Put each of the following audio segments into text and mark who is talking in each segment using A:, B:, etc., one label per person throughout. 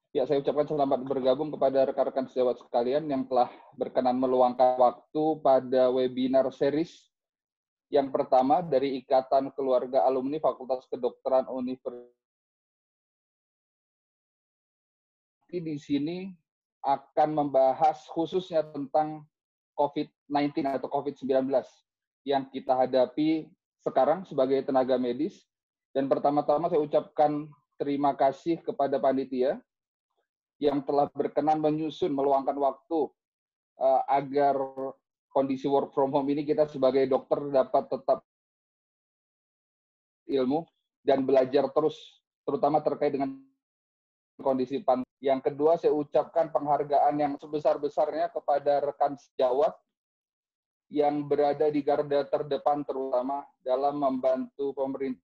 A: Ya, saya ucapkan selamat bergabung kepada rekan-rekan sejawat sekalian yang telah berkenan meluangkan waktu pada webinar series yang pertama dari Ikatan Keluarga Alumni Fakultas Kedokteran Universitas. Di sini akan membahas khususnya tentang COVID-19 atau COVID-19 yang kita hadapi sekarang sebagai tenaga medis. Dan pertama-tama saya ucapkan terima kasih kepada panitia yang telah berkenan meluangkan waktu agar kondisi work from home ini kita sebagai dokter dapat tetap ilmu dan belajar terus, terutama terkait dengan kondisi pandemi. Yang kedua, saya ucapkan penghargaan yang sebesar-besarnya kepada rekan sejawat yang berada di garda terdepan terutama dalam membantu pemerintah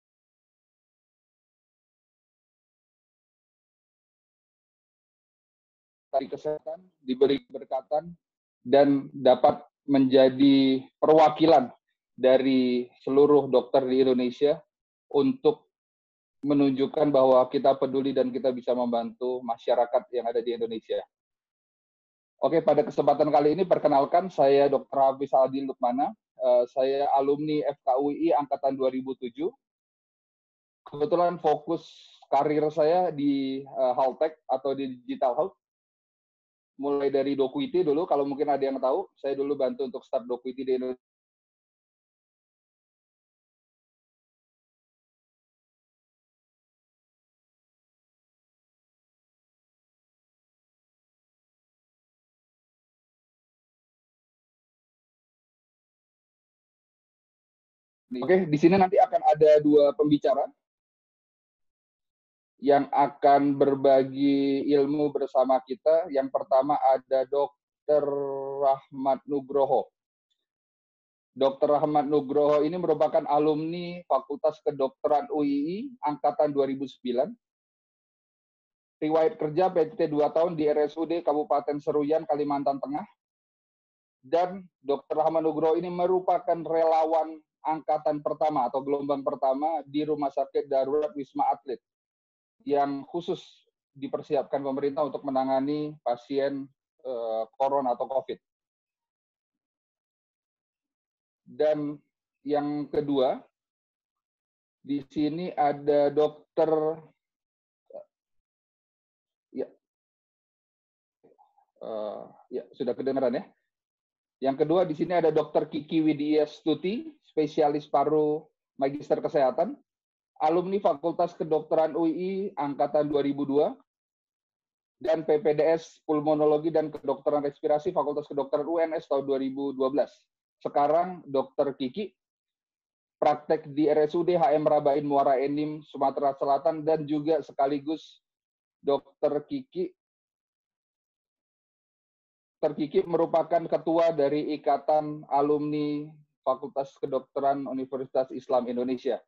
A: kesehatan, diberi keberkatan, dan dapat menjadi perwakilan dari seluruh dokter di Indonesia untuk menunjukkan bahwa kita peduli dan kita bisa membantu masyarakat yang ada di Indonesia. Oke, pada kesempatan kali ini perkenalkan saya Dr. Hafiz Aldi Lukmana. Saya alumni FKUI angkatan 2007. Kebetulan fokus karir saya di health tech atau di digital health. Mulai dari Dokuiti dulu, kalau mungkin ada yang tahu, saya dulu bantu untuk start Dokuiti di Indonesia. Oke, di sini nanti akan ada dua pembicara yang akan berbagi ilmu bersama kita. Yang pertama ada Dr. Rahmat Nugroho. Dr. Rahmat Nugroho ini merupakan alumni Fakultas Kedokteran UII angkatan 2009. Riwayat kerja PT 2 tahun di RSUD Kabupaten Seruyan, Kalimantan Tengah. Dan Dr. Rahmat Nugroho ini merupakan relawan angkatan pertama atau gelombang pertama di Rumah Sakit Darurat Wisma Atlet yang khusus dipersiapkan pemerintah untuk menangani pasien corona atau COVID. Dan yang kedua, di sini ada dokter ya sudah kedengaran ya. Yang kedua di sini ada Dr. Kiki Widya Stuti, spesialis paru magister kesehatan, alumni Fakultas Kedokteran UI angkatan 2002 dan PPDS Pulmonologi dan Kedokteran Respirasi Fakultas Kedokteran UNS tahun 2012. Sekarang Dr. Kiki praktek di RSUD HM Rabain Muara Enim, Sumatera Selatan, dan juga sekaligus Dr. Kiki merupakan ketua dari Ikatan Alumni Fakultas Kedokteran Universitas Islam Indonesia.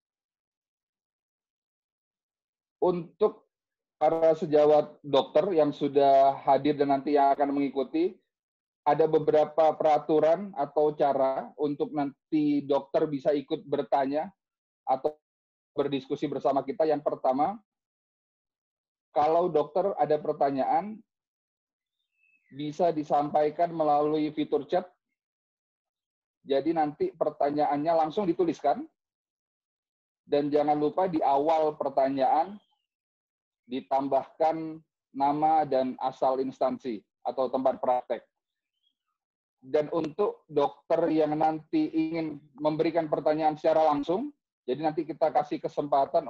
A: Untuk para sejawat dokter yang sudah hadir dan nanti yang akan mengikuti, ada beberapa peraturan atau cara untuk nanti dokter bisa ikut bertanya atau berdiskusi bersama kita. Yang pertama, kalau dokter ada pertanyaan, bisa disampaikan melalui fitur chat. Jadi nanti pertanyaannya langsung dituliskan. Dan jangan lupa di awal pertanyaan ditambahkan nama dan asal instansi atau tempat praktek. Dan untuk dokter yang nanti ingin memberikan pertanyaan secara langsung, jadi nanti kita kasih kesempatan.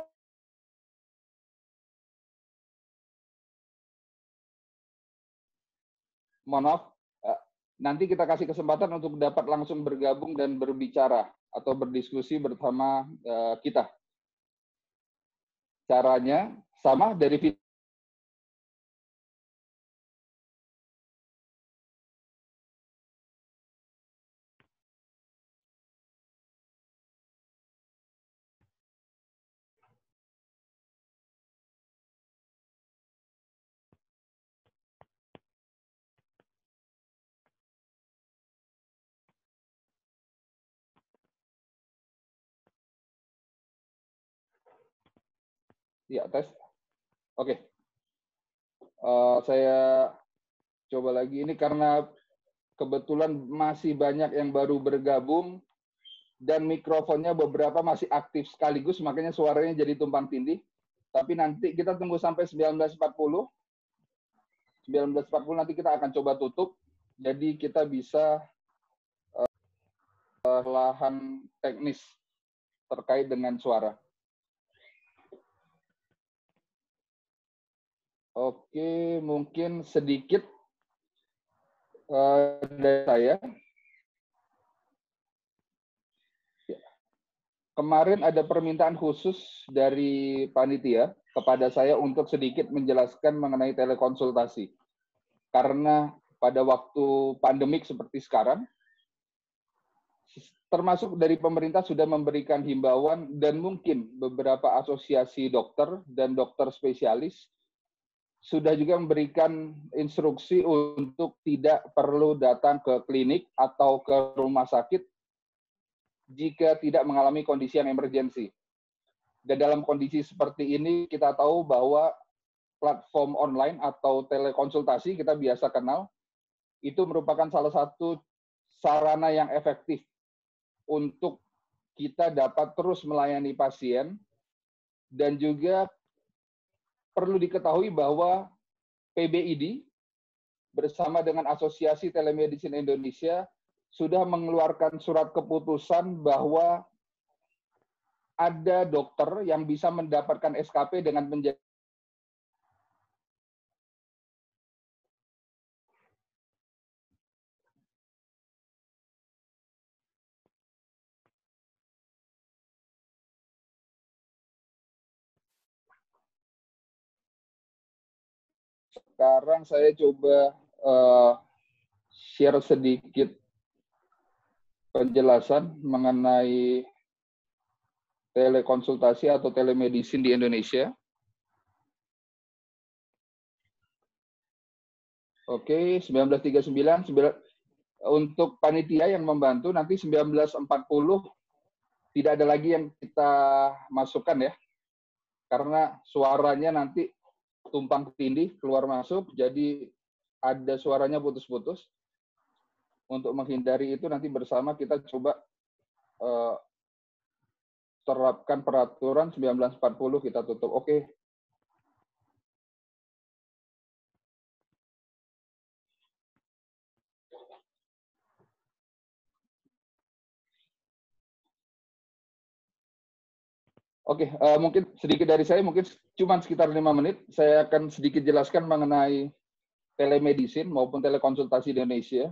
A: Mohon maaf, nanti kita kasih kesempatan untuk dapat langsung bergabung dan berbicara atau berdiskusi bersama kita. Caranya sama dari ya tes. Oke. Saya coba lagi ini karena kebetulan masih banyak yang baru bergabung dan mikrofonnya beberapa masih aktif sekaligus, makanya suaranya jadi tumpang tindih. Tapi nanti kita tunggu sampai 19.40. 19.40 nanti kita akan coba tutup. Jadi kita bisa lahan teknis terkait dengan suara. Oke, mungkin sedikit dari saya. Kemarin ada permintaan khusus dari panitia kepada saya untuk sedikit menjelaskan mengenai telekonsultasi. Karena pada waktu pandemik seperti sekarang, termasuk dari pemerintah sudah memberikan himbauan dan mungkin beberapa asosiasi dokter dan dokter spesialis sudah juga memberikan instruksi untuk tidak perlu datang ke klinik atau ke rumah sakit jika tidak mengalami kondisi yang emergensi. Dan dalam kondisi seperti ini, kita tahu bahwa platform online atau telekonsultasi kita biasa kenal, itu merupakan salah satu sarana yang efektif untuk kita dapat terus melayani pasien, dan juga perlu diketahui bahwa PBID bersama dengan Asosiasi Telemedicine Indonesia sudah mengeluarkan surat keputusan bahwa ada dokter yang bisa mendapatkan SKP dengan menjadi sekarang saya coba share sedikit penjelasan mengenai telekonsultasi atau telemedicine di Indonesia. Oke, 1939 untuk panitia yang membantu nanti 1940 tidak ada lagi yang kita masukkan ya. Karena suaranya nanti tumpang tindih keluar masuk, jadi ada suaranya putus-putus. Untuk menghindari itu nanti bersama kita coba terapkan peraturan 1940 kita tutup. Oke. Oke, mungkin sedikit dari saya, mungkin cuma sekitar 5 menit. Saya akan sedikit jelaskan mengenai telemedicine maupun telekonsultasi di Indonesia.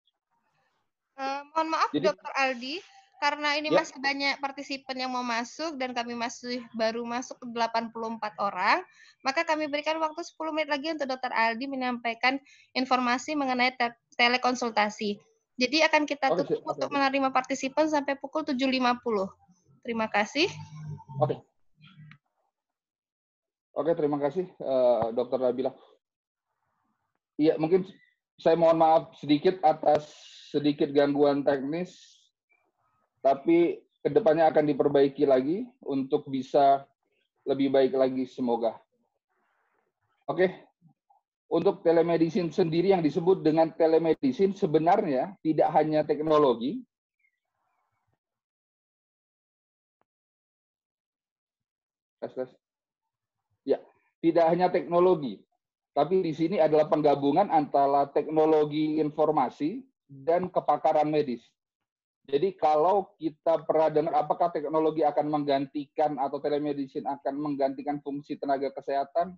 B: Mohon maaf,
A: Jadi,
B: Dr. Aldi, karena ini
A: ya,
B: masih banyak partisipan yang mau masuk dan kami masih baru masuk ke 84 orang, maka kami berikan waktu 10 menit lagi untuk Dr. Aldi menyampaikan informasi mengenai telekonsultasi. Jadi akan kita tutup untuk menerima partisipan sampai pukul 7.50. Terima kasih.
A: Oke, terima kasih, Dr. Nabila. Iya, mungkin saya mohon maaf sedikit atas sedikit gangguan teknis, tapi kedepannya akan diperbaiki lagi untuk bisa lebih baik lagi semoga. Oke, untuk telemedicine sendiri yang disebut dengan telemedicine sebenarnya tidak hanya teknologi, ya, tidak hanya teknologi, tapi di sini adalah penggabungan antara teknologi informasi dan kepakaran medis. Jadi kalau kita pernah dengar apakah teknologi akan menggantikan atau telemedicine akan menggantikan fungsi tenaga kesehatan,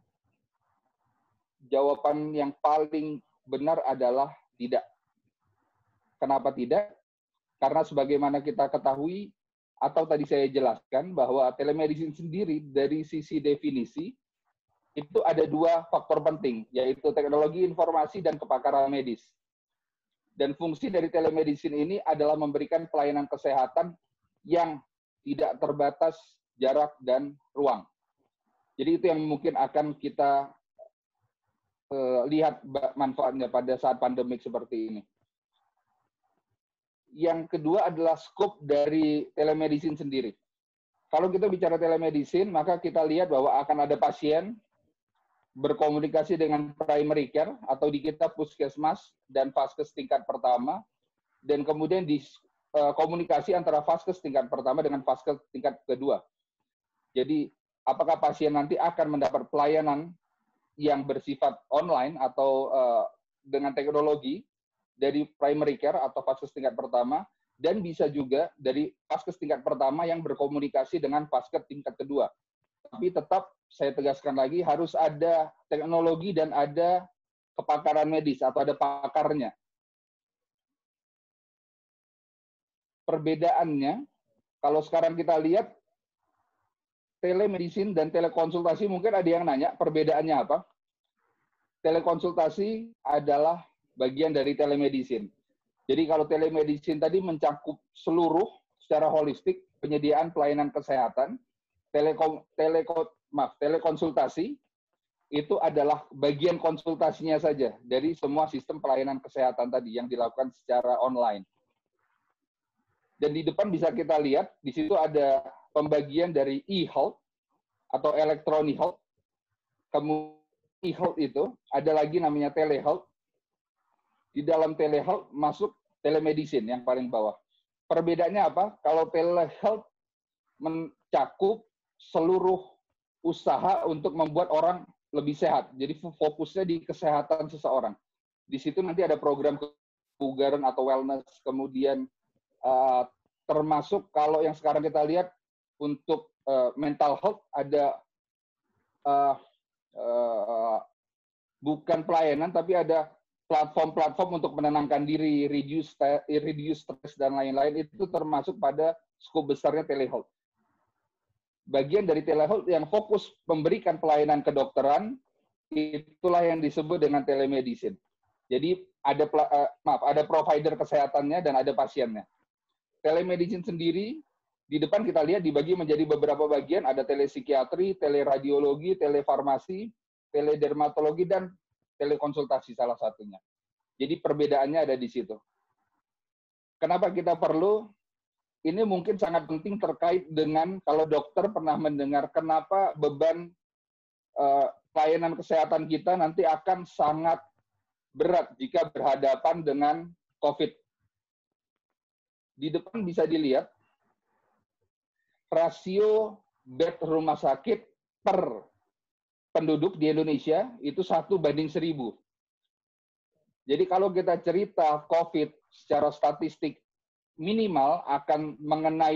A: jawaban yang paling benar adalah tidak. Kenapa tidak? Karena sebagaimana kita ketahui, atau tadi saya jelaskan, bahwa telemedicine sendiri dari sisi definisi, itu ada dua faktor penting, yaitu teknologi informasi dan kepakaran medis. Dan fungsi dari telemedicine ini adalah memberikan pelayanan kesehatan yang tidak terbatas jarak dan ruang. Jadi itu yang mungkin akan kita lihat manfaatnya pada saat pandemik seperti ini. Yang kedua adalah skop dari telemedicine sendiri. Kalau kita bicara telemedicine, maka kita lihat bahwa akan ada pasien berkomunikasi dengan primary care atau di kita puskesmas dan vaskes tingkat pertama, dan kemudian di komunikasi antara vaskes tingkat pertama dengan vaskes tingkat kedua. Jadi apakah pasien nanti akan mendapat pelayanan yang bersifat online atau dengan teknologi dari primary care atau vaskes tingkat pertama, dan bisa juga dari vaskes tingkat pertama yang berkomunikasi dengan vaskes tingkat kedua. Tapi tetap saya tegaskan lagi harus ada teknologi dan ada kepakaran medis atau ada pakarnya. Perbedaannya, kalau sekarang kita lihat telemedicine dan telekonsultasi, mungkin ada yang nanya perbedaannya apa? Telekonsultasi adalah bagian dari telemedicine. Jadi kalau telemedicine tadi mencakup seluruh secara holistik penyediaan pelayanan kesehatan, telekonsultasi itu adalah bagian konsultasinya saja dari semua sistem pelayanan kesehatan tadi yang dilakukan secara online. Dan di depan bisa kita lihat, di situ ada pembagian dari e-health atau electronic health. Kemudian e-health itu ada lagi namanya telehealth. Di dalam telehealth masuk telemedicine yang paling bawah. Perbedaannya apa? Kalau telehealth mencakup seluruh usaha untuk membuat orang lebih sehat. Jadi fokusnya di kesehatan seseorang. Di situ nanti ada program kebugaran atau wellness, kemudian termasuk kalau yang sekarang kita lihat untuk mental health ada bukan pelayanan tapi ada platform-platform untuk menenangkan diri, reduce stress dan lain-lain, itu termasuk pada skop besarnya telehealth. Bagian dari telehealth yang fokus memberikan pelayanan kedokteran, itulah yang disebut dengan telemedicine. Jadi ada provider kesehatannya dan ada pasiennya. Telemedicine sendiri, di depan kita lihat dibagi menjadi beberapa bagian, ada telepsikiatri, teleradiologi, telefarmasi, teledermatologi, dan telekonsultasi salah satunya. Jadi perbedaannya ada di situ. Kenapa kita perlu? Ini mungkin sangat penting terkait dengan kalau dokter pernah mendengar kenapa beban pelayanan kesehatan kita nanti akan sangat berat jika berhadapan dengan COVID. Di depan bisa dilihat rasio bed rumah sakit per penduduk di Indonesia itu 1:1000. Jadi kalau kita cerita COVID secara statistik minimal akan mengenai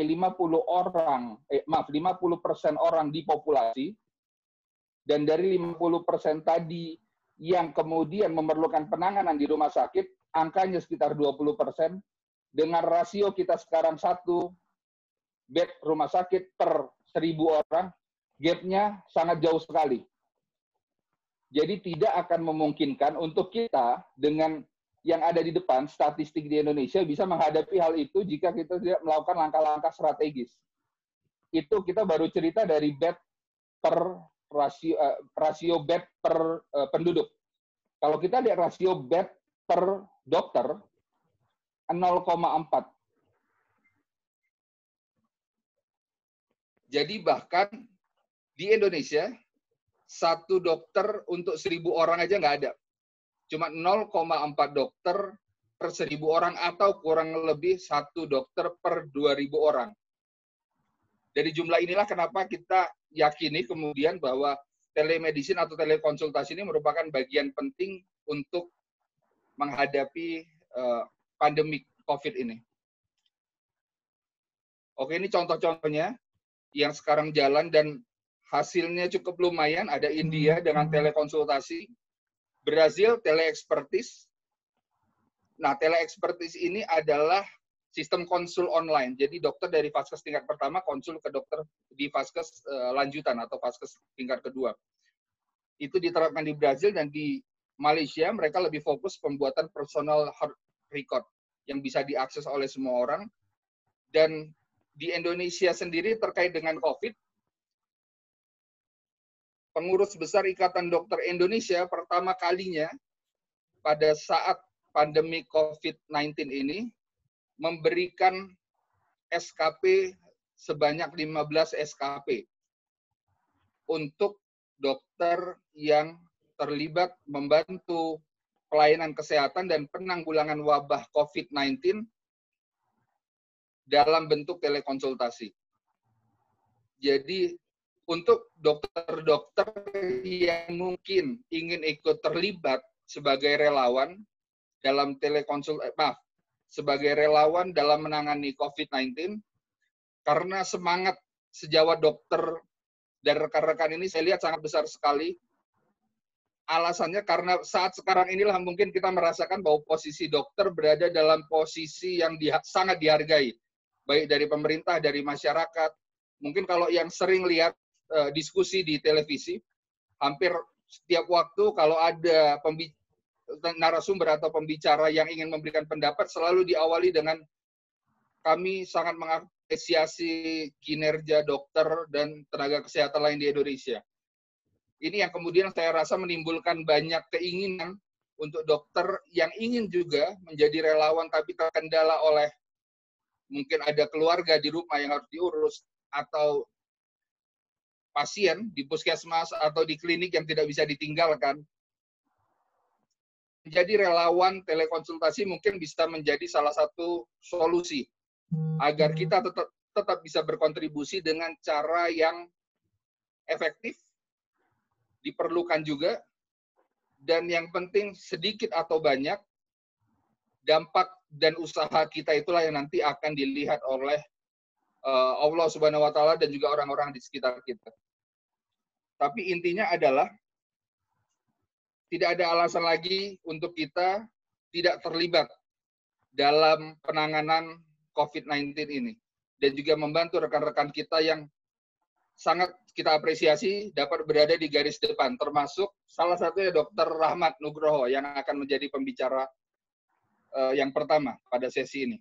A: 50% orang di populasi, dan dari 50% tadi yang kemudian memerlukan penanganan di rumah sakit, angkanya sekitar 20%, dengan rasio kita sekarang 1 bed rumah sakit per 1000 orang, gap-nya sangat jauh sekali. Jadi tidak akan memungkinkan untuk kita dengan yang ada di depan, statistik di Indonesia bisa menghadapi hal itu jika kita tidak melakukan langkah-langkah strategis. Itu kita baru cerita dari bed per rasio bed per penduduk. Kalau kita lihat rasio bed per dokter, 0,4. Jadi bahkan di Indonesia, 1 dokter untuk 1000 orang aja nggak ada. Cuma 0,4 dokter per 1000 orang atau kurang lebih 1 dokter per 2000 orang. Dari jumlah inilah kenapa kita yakini kemudian bahwa telemedicine atau telekonsultasi ini merupakan bagian penting untuk menghadapi pandemi COVID ini. Oke, ini contoh-contohnya yang sekarang jalan dan hasilnya cukup lumayan. Ada India dengan telekonsultasi, Brazil teleexpertise. Nah, teleexpertise ini adalah sistem konsul online. Jadi dokter dari vaskes tingkat pertama konsul ke dokter di vaskes lanjutan atau vaskes tingkat kedua. Itu diterapkan di Brazil, dan di Malaysia mereka lebih fokus pembuatan personal health record yang bisa diakses oleh semua orang. Dan di Indonesia sendiri terkait dengan COVID, pengurus besar Ikatan Dokter Indonesia pertama kalinya pada saat pandemi COVID-19 ini memberikan SKP sebanyak 15 SKP untuk dokter yang terlibat membantu pelayanan kesehatan dan penanggulangan wabah COVID-19 dalam bentuk telekonsultasi. Jadi untuk dokter-dokter yang mungkin ingin ikut terlibat sebagai relawan dalam sebagai relawan dalam menangani COVID-19, karena semangat sejawat dokter dan rekan-rekan ini saya lihat sangat besar sekali. Alasannya karena saat sekarang inilah mungkin kita merasakan bahwa posisi dokter berada dalam posisi yang sangat dihargai, baik dari pemerintah, dari masyarakat. Mungkin kalau yang sering lihat diskusi di televisi, hampir setiap waktu kalau ada narasumber atau pembicara yang ingin memberikan pendapat, selalu diawali dengan kami sangat mengapresiasi kinerja dokter dan tenaga kesehatan lain di Indonesia. Ini yang kemudian saya rasa menimbulkan banyak keinginan untuk dokter yang ingin juga menjadi relawan tapi terkendala oleh mungkin ada keluarga di rumah yang harus diurus atau pasien di puskesmas atau di klinik yang tidak bisa ditinggalkan. Menjadi relawan telekonsultasi mungkin bisa menjadi salah satu solusi agar kita tetap bisa berkontribusi dengan cara yang efektif, diperlukan juga, dan yang penting sedikit atau banyak, dampak dan usaha kita itulah yang nanti akan dilihat oleh Allah Subhanahu wa Ta'ala dan juga orang-orang di sekitar kita. Tapi intinya adalah tidak ada alasan lagi untuk kita tidak terlibat dalam penanganan COVID-19 ini. Dan juga membantu rekan-rekan kita yang sangat kita apresiasi dapat berada di garis depan, termasuk salah satunya Dr. Rahmat Nugroho yang akan menjadi pembicara yang pertama pada sesi ini.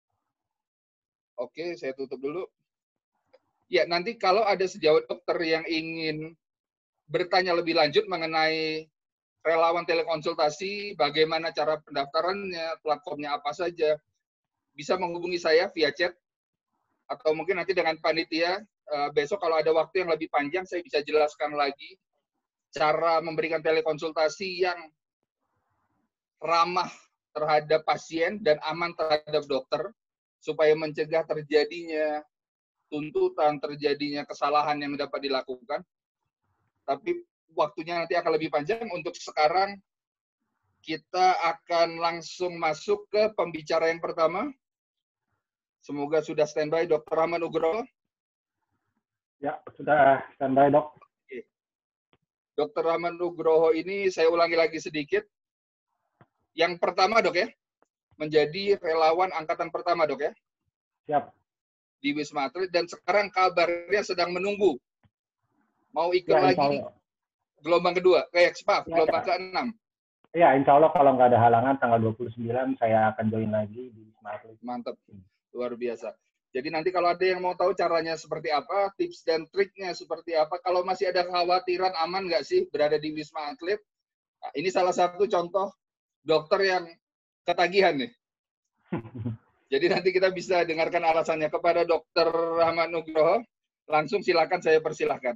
A: Oke, saya tutup dulu. Ya, nanti kalau ada sejawat dokter yang ingin bertanya lebih lanjut mengenai relawan telekonsultasi, bagaimana cara pendaftarannya, platformnya apa saja, bisa menghubungi saya via chat, atau mungkin nanti dengan panitia, besok kalau ada waktu yang lebih panjang, saya bisa jelaskan lagi cara memberikan telekonsultasi yang ramah terhadap pasien dan aman terhadap dokter, supaya mencegah terjadinya tuntutan, terjadinya kesalahan yang dapat dilakukan. Tapi waktunya nanti akan lebih panjang. Untuk sekarang, kita akan langsung masuk ke pembicara yang pertama. Semoga sudah standby, Dr. Rahmat Nugroho.
C: Ya, sudah standby, Dok.
A: Oke. Dr. Rahmat Nugroho ini, saya ulangi lagi sedikit. Yang pertama, Dok ya, menjadi relawan angkatan pertama, Dok ya.
C: Siap.
A: Di Wisma Atlet, dan sekarang kabarnya sedang menunggu. Mau ikut
C: Ya,
A: lagi gelombang kedua, gelombang ke-6.
C: Ya, insya Allah kalau nggak ada halangan, tanggal 29 saya akan join lagi di Wisma Atlet.
A: Mantap, luar biasa. Jadi nanti kalau ada yang mau tahu caranya seperti apa, tips dan triknya seperti apa, kalau masih ada kekhawatiran aman nggak sih berada di Wisma Atlet, nah, ini salah satu contoh dokter yang ketagihan nih. Jadi nanti kita bisa dengarkan alasannya kepada Dr. Rahmat Nugroho. Langsung silakan, saya persilahkan.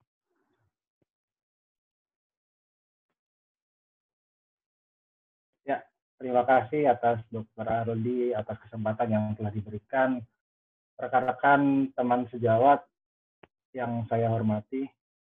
C: Ya, terima kasih atas Dr. Aroldi atas kesempatan yang telah diberikan. Rekan-rekan teman sejawat yang saya hormati.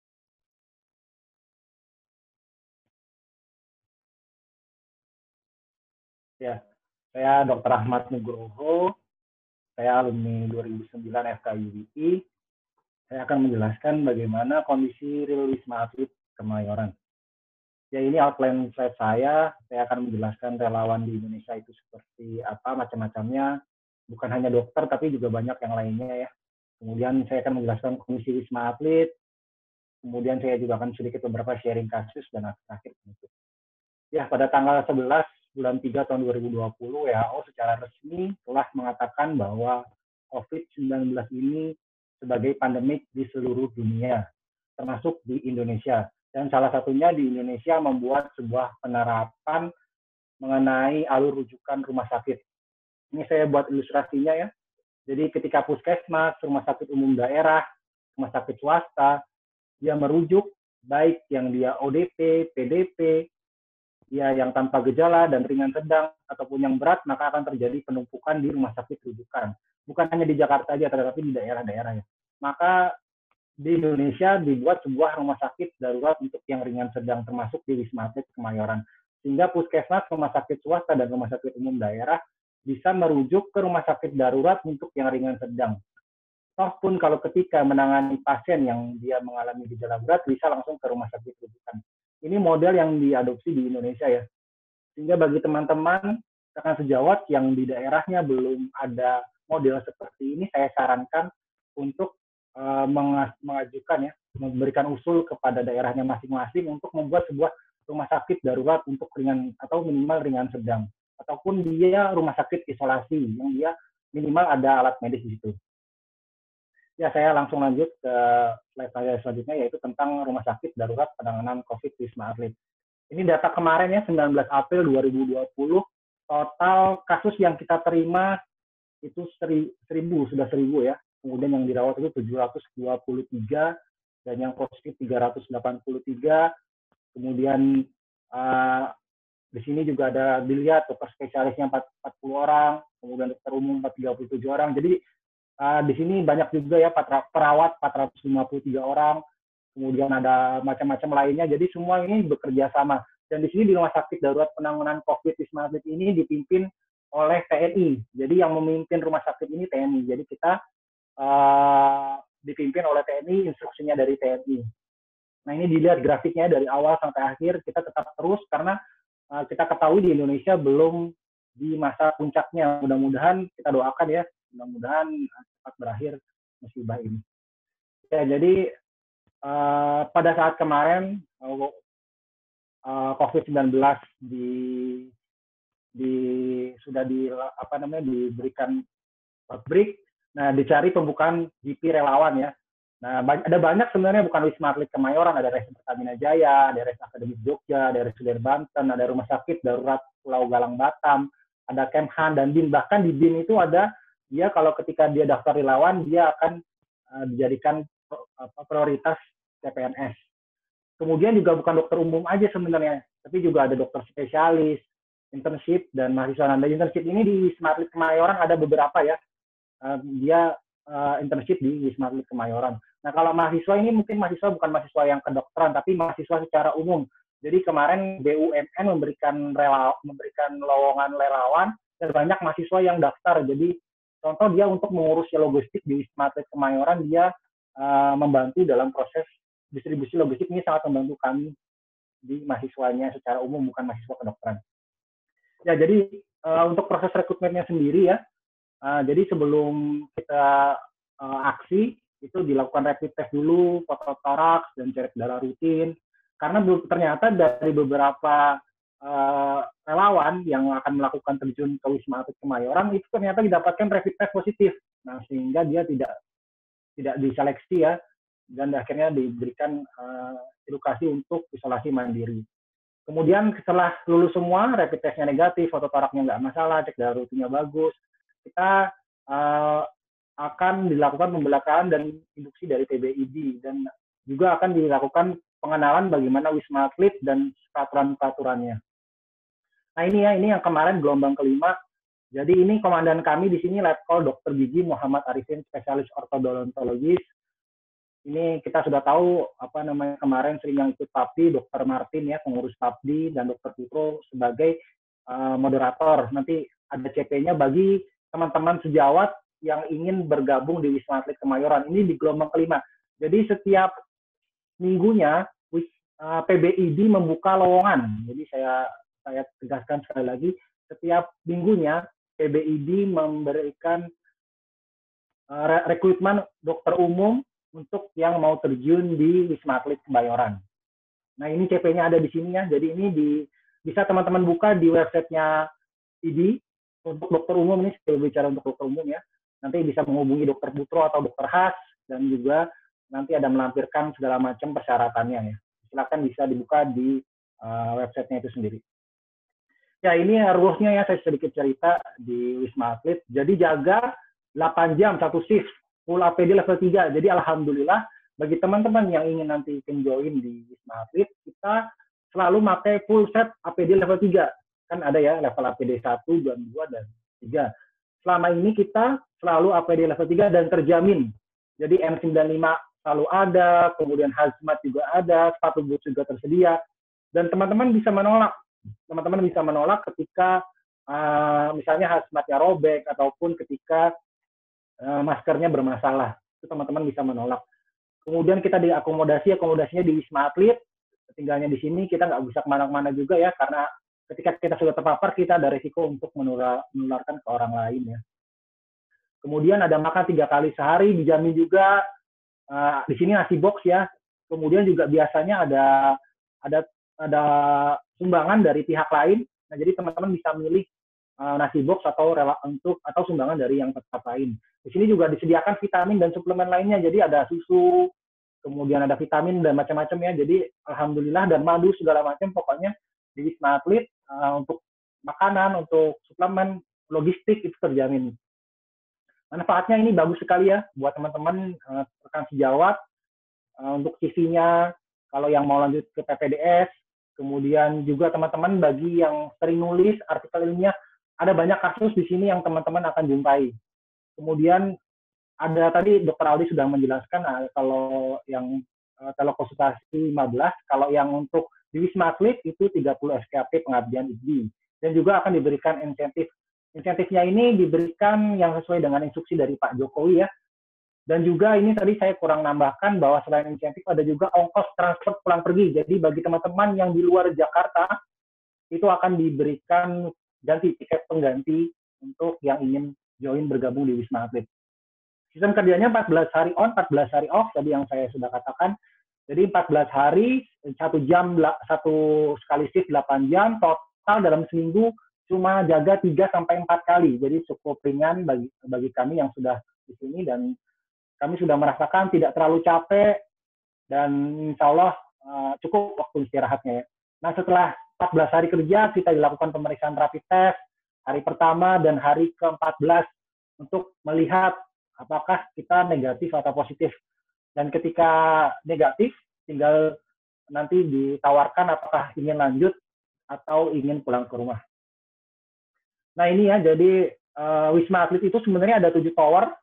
C: Ya, saya Dr. Rahmat Nugroho. Saya alumni 2009 FKUII. Saya akan menjelaskan bagaimana kondisi real Wisma Atlet Kemayoran. Ya, ini outline slide saya akan menjelaskan relawan di Indonesia itu seperti apa, macam-macamnya. Bukan hanya dokter, tapi juga banyak yang lainnya ya. Kemudian saya akan menjelaskan kondisi Wisma Atlet. Kemudian saya juga akan sedikit beberapa sharing kasus dan akhir penutup. Ya, pada tanggal 11 bulan 3 tahun 2020, WHO secara resmi telah mengatakan bahwa COVID-19 ini sebagai pandemik di seluruh dunia, termasuk di Indonesia. Dan salah satunya di Indonesia membuat sebuah penerapan mengenai alur rujukan rumah sakit. Ini saya buat ilustrasinya ya. Jadi ketika puskesmas, rumah sakit umum daerah, rumah sakit swasta, dia merujuk baik yang dia ODP, PDP, ya yang tanpa gejala dan ringan sedang ataupun yang berat, maka akan terjadi penumpukan di rumah sakit rujukan. Bukan hanya di Jakarta saja, tetapi di daerah-daerah ya. Maka di Indonesia dibuat sebuah rumah sakit darurat untuk yang ringan sedang, termasuk di Wisma Atlet Kemayoran. Sehingga puskesmas, rumah sakit swasta, dan rumah sakit umum daerah bisa merujuk ke rumah sakit darurat untuk yang ringan sedang. Toh pun kalau ketika menangani pasien yang dia mengalami gejala berat, bisa langsung ke rumah sakit rujukan. Ini model yang diadopsi di Indonesia ya. Sehingga bagi teman-teman rekan sejawat yang di daerahnya belum ada model seperti ini, saya sarankan untuk mengajukan ya, memberikan usul kepada daerahnya masing-masing untuk membuat sebuah rumah sakit darurat untuk ringan atau minimal ringan sedang, ataupun dia rumah sakit isolasi yang dia minimal ada alat medis di situ. Ya, saya langsung lanjut ke slide saya selanjutnya, yaitu tentang rumah sakit darurat penanganan COVID Wisma Atlet. Ini data kemarin ya, 19 April 2020, total kasus yang kita terima itu 1.000, sudah 1.000 ya. Kemudian yang dirawat itu 723, dan yang positif 383. Kemudian di sini juga ada dilihat dokter spesialisnya 40 orang, kemudian dokter umum 37 orang. Jadi di sini banyak juga ya perawat 453 orang, kemudian ada macam-macam lainnya. Jadi semua ini bekerja sama. Dan di sini di Rumah Sakit Darurat Penanganan COVID Wisma Atlet ini dipimpin oleh TNI. Jadi yang memimpin rumah sakit ini TNI. Jadi kita dipimpin oleh TNI, instruksinya dari TNI. Nah ini dilihat grafiknya dari awal sampai akhir, kita tetap terus karena kita ketahui di Indonesia belum di masa puncaknya. Mudah-mudahan kita doakan ya, mudah-mudahan cepat berakhir musibah ini. Ya, jadi pada saat kemarin COVID-19 sudah diberikan break. Nah, dicari pembukaan GP relawan ya. Nah, ada banyak sebenarnya, bukan Wisma Atlet Kemayoran, ada Res Pertamina Jaya, ada Res Akademis Jogja, ada RSUD Banten, ada Rumah Sakit Darurat Pulau Galang Batam, ada Kemhan dan BIN. Bahkan di BIN itu ada dia kalau ketika dia daftar relawan, dia akan dijadikan prioritas CPNS. Kemudian juga bukan dokter umum aja sebenarnya, tapi juga ada dokter spesialis, internship, dan mahasiswa. Nah, internship ini di Wisma Atlet Kemayoran ada beberapa ya. Dia internship di Wisma Atlet Kemayoran. Nah, kalau mahasiswa ini mungkin mahasiswa bukan mahasiswa yang kedokteran, tapi mahasiswa secara umum. Jadi kemarin BUMN memberikan lowongan relawan dan banyak mahasiswa yang daftar. Jadi contoh dia untuk mengurus logistik di Wisma Atlet Kemayoran, dia membantu dalam proses distribusi logistik. Ini sangat membantu kami di mahasiswanya secara umum, bukan mahasiswa kedokteran. Ya, jadi untuk proses rekrutmennya sendiri ya, jadi sebelum kita aksi, itu dilakukan rapid test dulu, foto toraks, dan cek darah rutin. Karena ternyata dari beberapa relawan yang akan melakukan terjun ke Wisma Atlet Kemayoran, itu ternyata didapatkan rapid test positif. Nah, sehingga dia tidak diseleksi ya, dan akhirnya diberikan edukasi untuk isolasi mandiri. Kemudian setelah lulus semua, rapid testnya negatif, foto toraknya nggak masalah, cek darah rutinnya bagus, kita akan dilakukan pembelajaran dan induksi dari PBID, dan juga akan dilakukan pengenalan bagaimana Wisma Atlet dan peraturan-peraturannya. Nah ini yang kemarin gelombang kelima. Jadi ini komandan kami di sini Letkol Dr. Gigi Muhammad Arifin, spesialis ortodontologis. Ini kita sudah tahu kemarin sering yang ikut PAPDI, Dr. Martin ya pengurus PAPDI, dan Dr. Putro sebagai moderator. Nanti ada CP-nya bagi teman-teman sejawat yang ingin bergabung di Wisma Atlet Kemayoran. Ini di gelombang kelima. Jadi setiap minggunya PBID membuka lowongan. Jadi saya tegaskan sekali lagi, setiap minggunya PBID memberikan rekrutmen dokter umum untuk yang mau terjun di Wisma Atlet Kemayoran. Nah ini CP-nya ada di sini ya. Jadi ini bisa teman-teman buka di websitenya ID. Untuk dokter umum ini saya bicara untuk dokter umum ya. Nanti bisa menghubungi dokter Putro atau dokter Has, dan juga nanti ada melampirkan segala macam persyaratannya ya. Silakan bisa dibuka di websitenya itu sendiri. Ya ini rules-nya ya, saya sedikit cerita di Wisma Atlet. Jadi jaga 8 jam satu shift, full APD level 3. Jadi alhamdulillah bagi teman-teman yang ingin nanti join di Wisma Atlet, kita selalu pakai full set APD level 3. Kan ada ya level APD 1, 2, dan 3. Selama ini kita selalu APD level 3 dan terjamin. Jadi N95 selalu ada, kemudian hazmat juga ada, sepatu boots juga tersedia. Dan teman-teman bisa menolak. Teman-teman bisa menolak ketika misalnya hazmatnya robek ataupun ketika maskernya bermasalah. Itu teman-teman bisa menolak. Kemudian kita akomodasinya di Wisma Atlet, tinggalnya di sini, kita nggak bisa kemana-mana juga ya, karena ketika kita sudah terpapar, kita ada risiko untuk menularkan ke orang lain ya. Kemudian ada makan 3 kali sehari, dijamin juga. Di sini nasi box ya. Kemudian juga biasanya ada sumbangan dari pihak lain. Nah, jadi teman-teman bisa milih nasi box atau sumbangan dari yang tetap lain. Di sini juga disediakan vitamin dan suplemen lainnya. Jadi ada susu, kemudian ada vitamin dan macam-macam ya. Jadi alhamdulillah, dan madu segala macam, pokoknya di Wisma Atlet untuk makanan, untuk suplemen, logistik itu terjamin. Manfaatnya ini bagus sekali ya buat teman-teman rekan sejawat, untuk CV-nya, kalau yang mau lanjut ke PPDS, kemudian juga teman-teman bagi yang sering nulis artikel ilmiah, ada banyak kasus di sini yang teman-teman akan jumpai. Kemudian ada tadi Dr. Aldi sudah menjelaskan kalau yang telekonsultasi 15, kalau yang untuk di Wisma Atlet itu 30 SKP pengabdian IGD. Dan juga akan diberikan insentif. Insentifnya ini diberikan yang sesuai dengan instruksi dari Pak Jokowi ya. Dan juga ini tadi saya kurang nambahkan bahwa selain insentif ada juga ongkos transport pulang pergi. Jadi bagi teman-teman yang di luar Jakarta, itu akan diberikan tiket pengganti untuk yang ingin join bergabung di Wisma Atlet. Sistem kerjanya 14 hari on, 14 hari off, tadi yang saya sudah katakan. Jadi 14 hari, 1 jam, 1 sekali shift 8 jam, total dalam seminggu cuma jaga 3-4 kali. Jadi cukup ringan bagi kami yang sudah di sini, dan kami sudah merasakan tidak terlalu capek, dan insya Allah cukup waktu istirahatnya ya. Nah, setelah 14 hari kerja, kita dilakukan pemeriksaan rapid test hari pertama dan hari ke-14 untuk melihat apakah kita negatif atau positif. Dan ketika negatif, tinggal nanti ditawarkan apakah ingin lanjut atau ingin pulang ke rumah. Nah, ini ya, jadi Wisma Atlet itu sebenarnya ada 7 tower.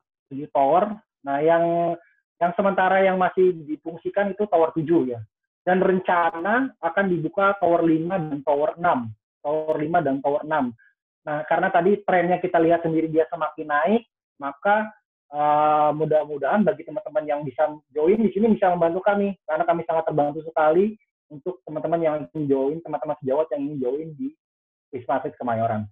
C: Nah, yang sementara yang masih difungsikan itu tower 7 ya. Dan rencana akan dibuka tower 5 dan tower 6. Tower 5 dan tower 6. Nah, karena tadi trennya kita lihat sendiri dia semakin naik, maka mudah-mudahan bagi teman-teman yang bisa join di sini bisa membantu kami, karena kami sangat terbantu sekali untuk teman-teman yang ingin join, teman-teman sejawat yang ingin join di Wisma Atlet Kemayoran.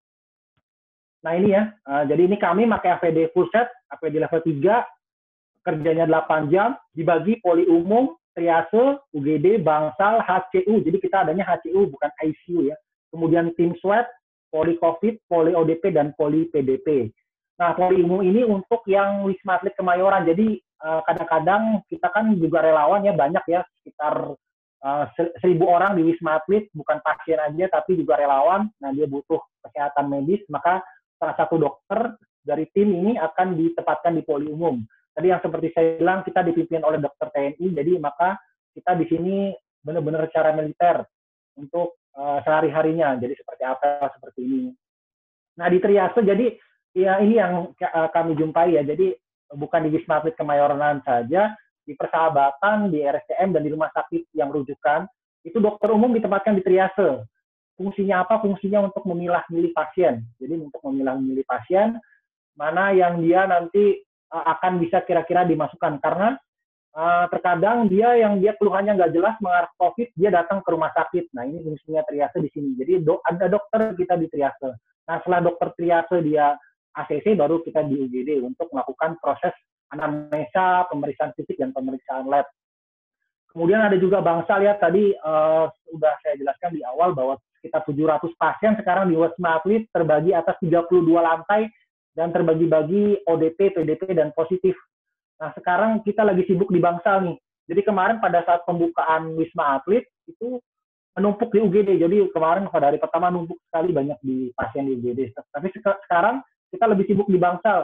C: Nah, ini ya, jadi ini kami pakai APD full set, APD level 3, kerjanya 8 jam, dibagi poli umum, triase, UGD, bangsal, HCU. Jadi kita adanya HCU, bukan ICU ya. Kemudian tim swab, poli COVID, poli ODP, dan poli PDP. Nah, poli umum ini untuk yang Wisma Atlet Kemayoran. Jadi kadang-kadang kita kan juga relawan ya, banyak ya, sekitar 1.000 orang di Wisma Atlet, bukan pasien aja tapi juga relawan. Nah, dia butuh kesehatan medis, maka salah satu dokter dari tim ini akan ditempatkan di poli umum. Tadi yang seperti saya bilang, kita dipimpin oleh dokter TNI, jadi maka kita di sini benar-benar secara militer untuk sehari-harinya. Jadi seperti apa, seperti ini. Nah, di triase, jadi ya ini yang kami jumpai ya. Jadi bukan di Wisma Atlet Kemayoran saja, di Persahabatan, di RSCM, dan di rumah sakit yang rujukan, itu dokter umum ditempatkan di triase. Fungsinya apa? Fungsinya untuk memilah-milih pasien. Jadi untuk memilah-milih pasien, mana yang dia nanti akan bisa kira-kira dimasukkan. Karena terkadang dia keluhannya nggak jelas mengarah COVID, dia datang ke rumah sakit. Nah, ini fungsinya triase di sini. Jadi ada dokter kita di triase. Nah, setelah dokter triase dia ACC, baru kita di UGD untuk melakukan proses anamnesa, pemeriksaan fisik, dan pemeriksaan lab. Kemudian ada juga bangsal ya, tadi sudah saya jelaskan di awal bahwa sekitar 700 pasien sekarang di Wisma Atlet terbagi atas 32 lantai dan terbagi-bagi ODP, PDP, dan positif. Nah, sekarang kita lagi sibuk di bangsal nih. Jadi kemarin pada saat pembukaan Wisma Atlet itu menumpuk di UGD. Jadi kemarin pada hari pertama numpuk sekali banyak di pasien di UGD. Tapi sekarang kita lebih sibuk di bangsal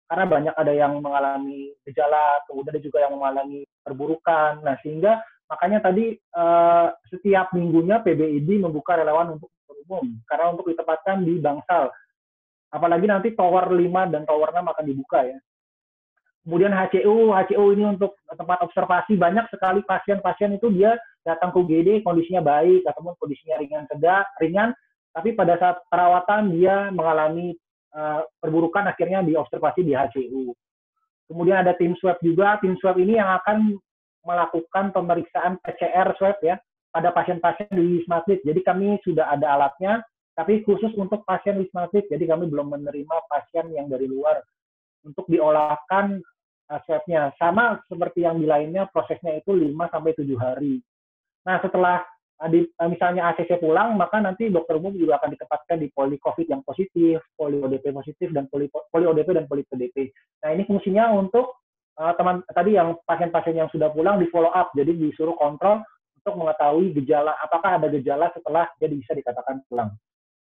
C: karena banyak ada yang mengalami gejala, kemudian ada juga yang mengalami perburukan. Nah, sehingga makanya tadi setiap minggunya PBID membuka relawan untuk umum, karena untuk ditempatkan di Bangsal. Apalagi nanti Tower 5 dan Tower 6 akan dibuka ya. Kemudian HCU ini untuk tempat observasi, banyak sekali pasien-pasien itu dia datang ke UGD kondisinya baik, ataupun kondisinya ringan, tapi pada saat perawatan dia mengalami perburukan, akhirnya diobservasi di HCU. Kemudian ada tim swab juga, tim swab ini yang akan melakukan pemeriksaan PCR swab ya pada pasien-pasien di Wisma Atlet. Jadi kami sudah ada alatnya, tapi khusus untuk pasien Wisma Atlet, jadi kami belum menerima pasien yang dari luar untuk diolahkan swab-nya. Sama seperti yang di lainnya, prosesnya itu 5-7 hari. Nah, setelah misalnya ACC pulang, maka nanti dokter umum juga akan ditempatkan di poli COVID yang positif, poli ODP positif, dan poli ODP dan poli PDP. Nah, ini fungsinya untuk teman tadi yang pasien-pasien yang sudah pulang di follow up, jadi disuruh kontrol untuk mengetahui gejala, apakah ada gejala setelah dia bisa dikatakan pulang.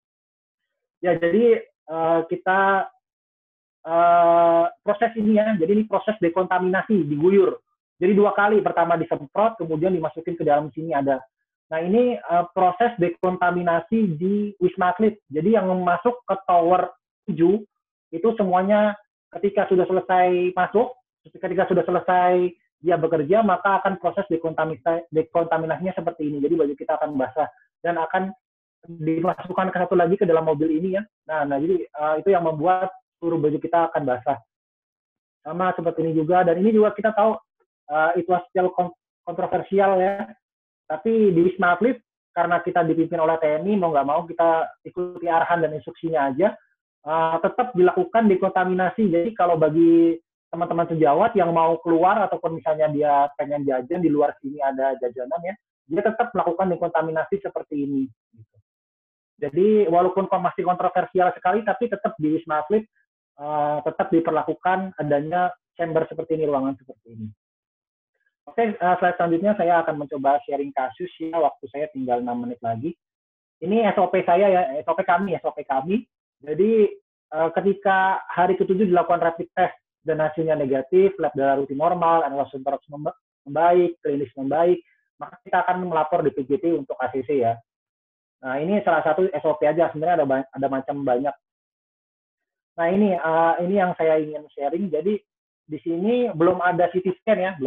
C: Ya, jadi kita proses ini ya, jadi ini proses dekontaminasi, diguyur. Jadi 2 kali, pertama disemprot, kemudian dimasukin ke dalam sini ada. Nah, ini proses dekontaminasi di Wisma Atlet. Jadi yang masuk ke Tower 7, itu semuanya ketika sudah selesai masuk, ketika sudah selesai dia bekerja, maka akan proses dekontaminasinya seperti ini. Jadi baju kita akan basah dan akan dimasukkan ke satu lagi ke dalam mobil ini ya. Nah jadi itu yang membuat seluruh baju kita akan basah. Sama seperti ini juga, dan ini juga kita tahu itu hasil kontroversial ya. Tapi di Wisma Atlet, karena kita dipimpin oleh TNI, mau nggak mau kita ikuti arahan dan instruksinya aja, tetap dilakukan dekontaminasi. Jadi kalau bagi teman-teman sejawat yang mau keluar, ataupun misalnya dia pengen jajan, di luar sini ada jajanan ya, dia tetap melakukan dekontaminasi seperti ini. Jadi walaupun masih kontroversial sekali, tapi tetap di Wisma Atlet tetap diperlakukan adanya chamber seperti ini, ruangan seperti ini. Oke, slide selanjutnya saya akan mencoba sharing kasus ya, waktu saya tinggal 6 menit lagi. Ini SOP saya ya, SOP kami. Jadi ketika hari ke-7 dilakukan rapid test dan hasilnya negatif, lab darah rutin normal, analisa toraks membaik, klinis membaik, maka kita akan melapor di PJT untuk ACC ya. Nah, ini salah satu SOP aja, sebenarnya ada macam banyak. Nah, ini yang saya ingin sharing. Jadi di sini belum ada CT scan ya,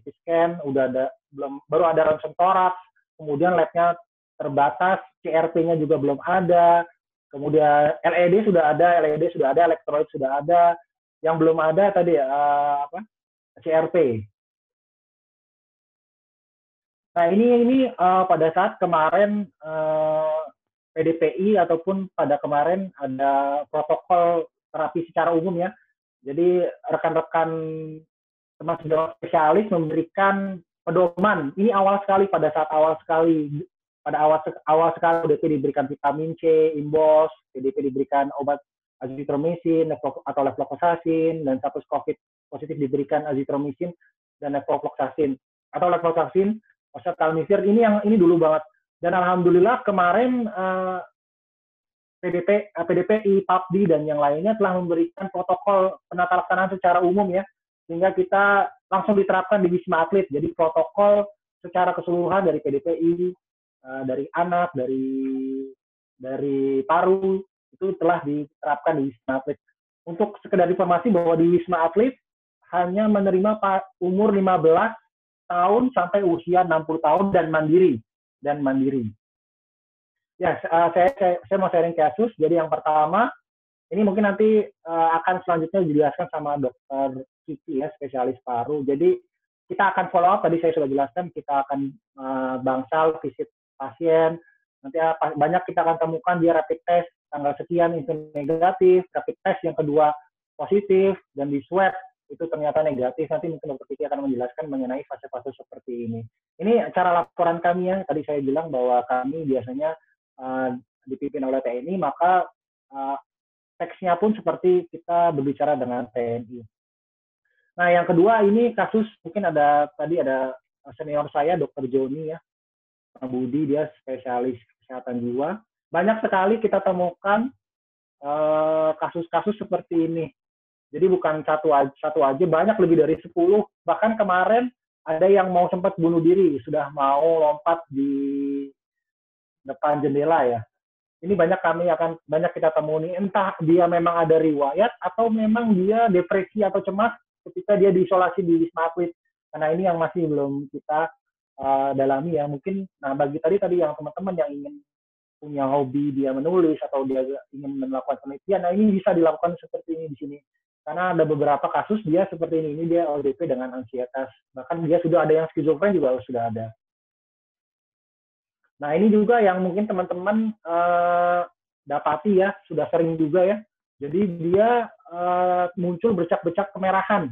C: baru ada ronsen toraks, kemudian labnya terbatas, CRP-nya juga belum ada, kemudian LED sudah ada, elektrolit sudah ada, yang belum ada tadi CRP. Nah, ini pada saat kemarin PDPI ataupun pada kemarin ada protokol terapi secara umum ya. Jadi rekan-rekan teman sejawat spesialis memberikan pedoman. Ini pada saat awal sekali ODP diberikan vitamin C, Imbos, PDP diberikan obat azitromisin atau levofloxacin, dan status COVID positif diberikan azitromisin dan levofloxacin atau levofloxacin, oseltamivir. Ini dulu banget. Dan alhamdulillah kemarin PDPI, PAPDI, dan yang lainnya telah memberikan protokol penata laksanaan secara umum ya, sehingga kita langsung diterapkan di Wisma Atlet. Jadi protokol secara keseluruhan dari PDPI, dari anak, dari paru, itu telah diterapkan di Wisma Atlet. Untuk sekedar informasi bahwa di Wisma Atlet hanya menerima umur 15 tahun sampai usia 60 tahun dan mandiri. Ya, saya mau sharing kasus. Jadi yang pertama, ini mungkin nanti akan selanjutnya dijelaskan sama dokter Kiki ya, spesialis paru. Jadi kita akan follow up, tadi saya sudah jelaskan, kita akan bangsal, visit pasien. Nanti banyak kita akan temukan dia rapid test tanggal sekian itu negatif, rapid test yang kedua positif, dan di swab itu ternyata negatif. Nanti mungkin dokter Kiki akan menjelaskan mengenai fase-fase seperti ini. Ini cara laporan kami ya. Tadi saya bilang bahwa kami biasanya dipimpin oleh TNI, maka teksnya pun seperti kita berbicara dengan TNI. Nah, yang kedua ini kasus, mungkin tadi ada senior saya, Dr. Joni ya, Pak Budi, dia spesialis kesehatan jiwa. Banyak sekali kita temukan kasus-kasus seperti ini. Jadi bukan satu aja, banyak lebih dari 10. Bahkan kemarin ada yang mau sempat bunuh diri, sudah mau lompat di depan jendela ya. Ini banyak kita temui, entah dia memang ada riwayat atau memang dia depresi atau cemas ketika dia diisolasi di Wisma Atlet. Karena ini yang masih belum kita dalami ya. Mungkin nah bagi tadi yang teman-teman yang ingin punya hobi dia menulis atau dia ingin melakukan penelitian, nah ini bisa dilakukan seperti ini di sini. Karena ada beberapa kasus dia seperti ini dia ODP dengan ansietas. Bahkan dia sudah ada yang skizofren juga sudah ada. Nah, ini juga yang mungkin teman-teman dapati ya, sudah sering juga ya. Jadi dia muncul bercak-bercak kemerahan.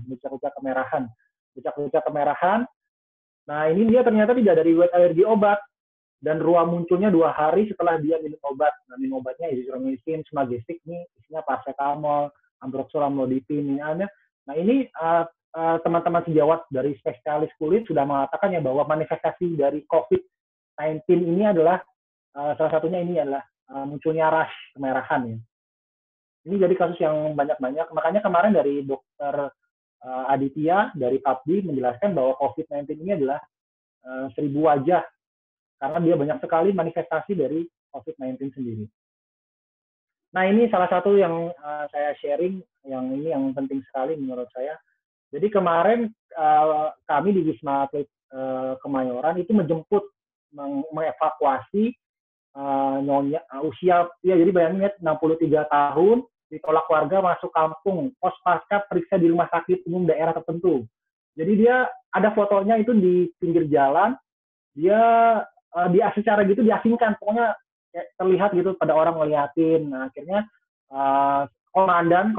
C: Nah, ini dia ternyata tidak dari riwayat alergi obat. Dan ruang munculnya 2 hari setelah dia minum obat. Nah, minum obatnya erythromycin, semagestik, ini isinya paracetamol, ambroksul, amlodipin, ini. Nah, ini teman-teman sejawat dari spesialis kulit sudah mengatakan ya bahwa manifestasi dari COVID-19 ini adalah salah satunya ini adalah munculnya rash, kemerahan ya. Ini jadi kasus yang banyak-banyak. Makanya kemarin dari dokter Aditya dari PAPDI menjelaskan bahwa COVID-19 ini adalah 1000 wajah karena dia banyak sekali manifestasi dari COVID-19 sendiri. Nah, ini salah satu yang saya sharing, yang penting sekali menurut saya. Jadi kemarin kami di Wisma Atlet Kemayoran itu menjemput, mengevakuasi nyonya usia, ya jadi bayangin ya 63 tahun, ditolak warga masuk kampung, pos pasca periksa di rumah sakit umum daerah tertentu. Jadi dia ada fotonya itu di pinggir jalan, dia secara gitu diasingkan, pokoknya terlihat gitu pada orang ngeliatin. Nah, akhirnya komandan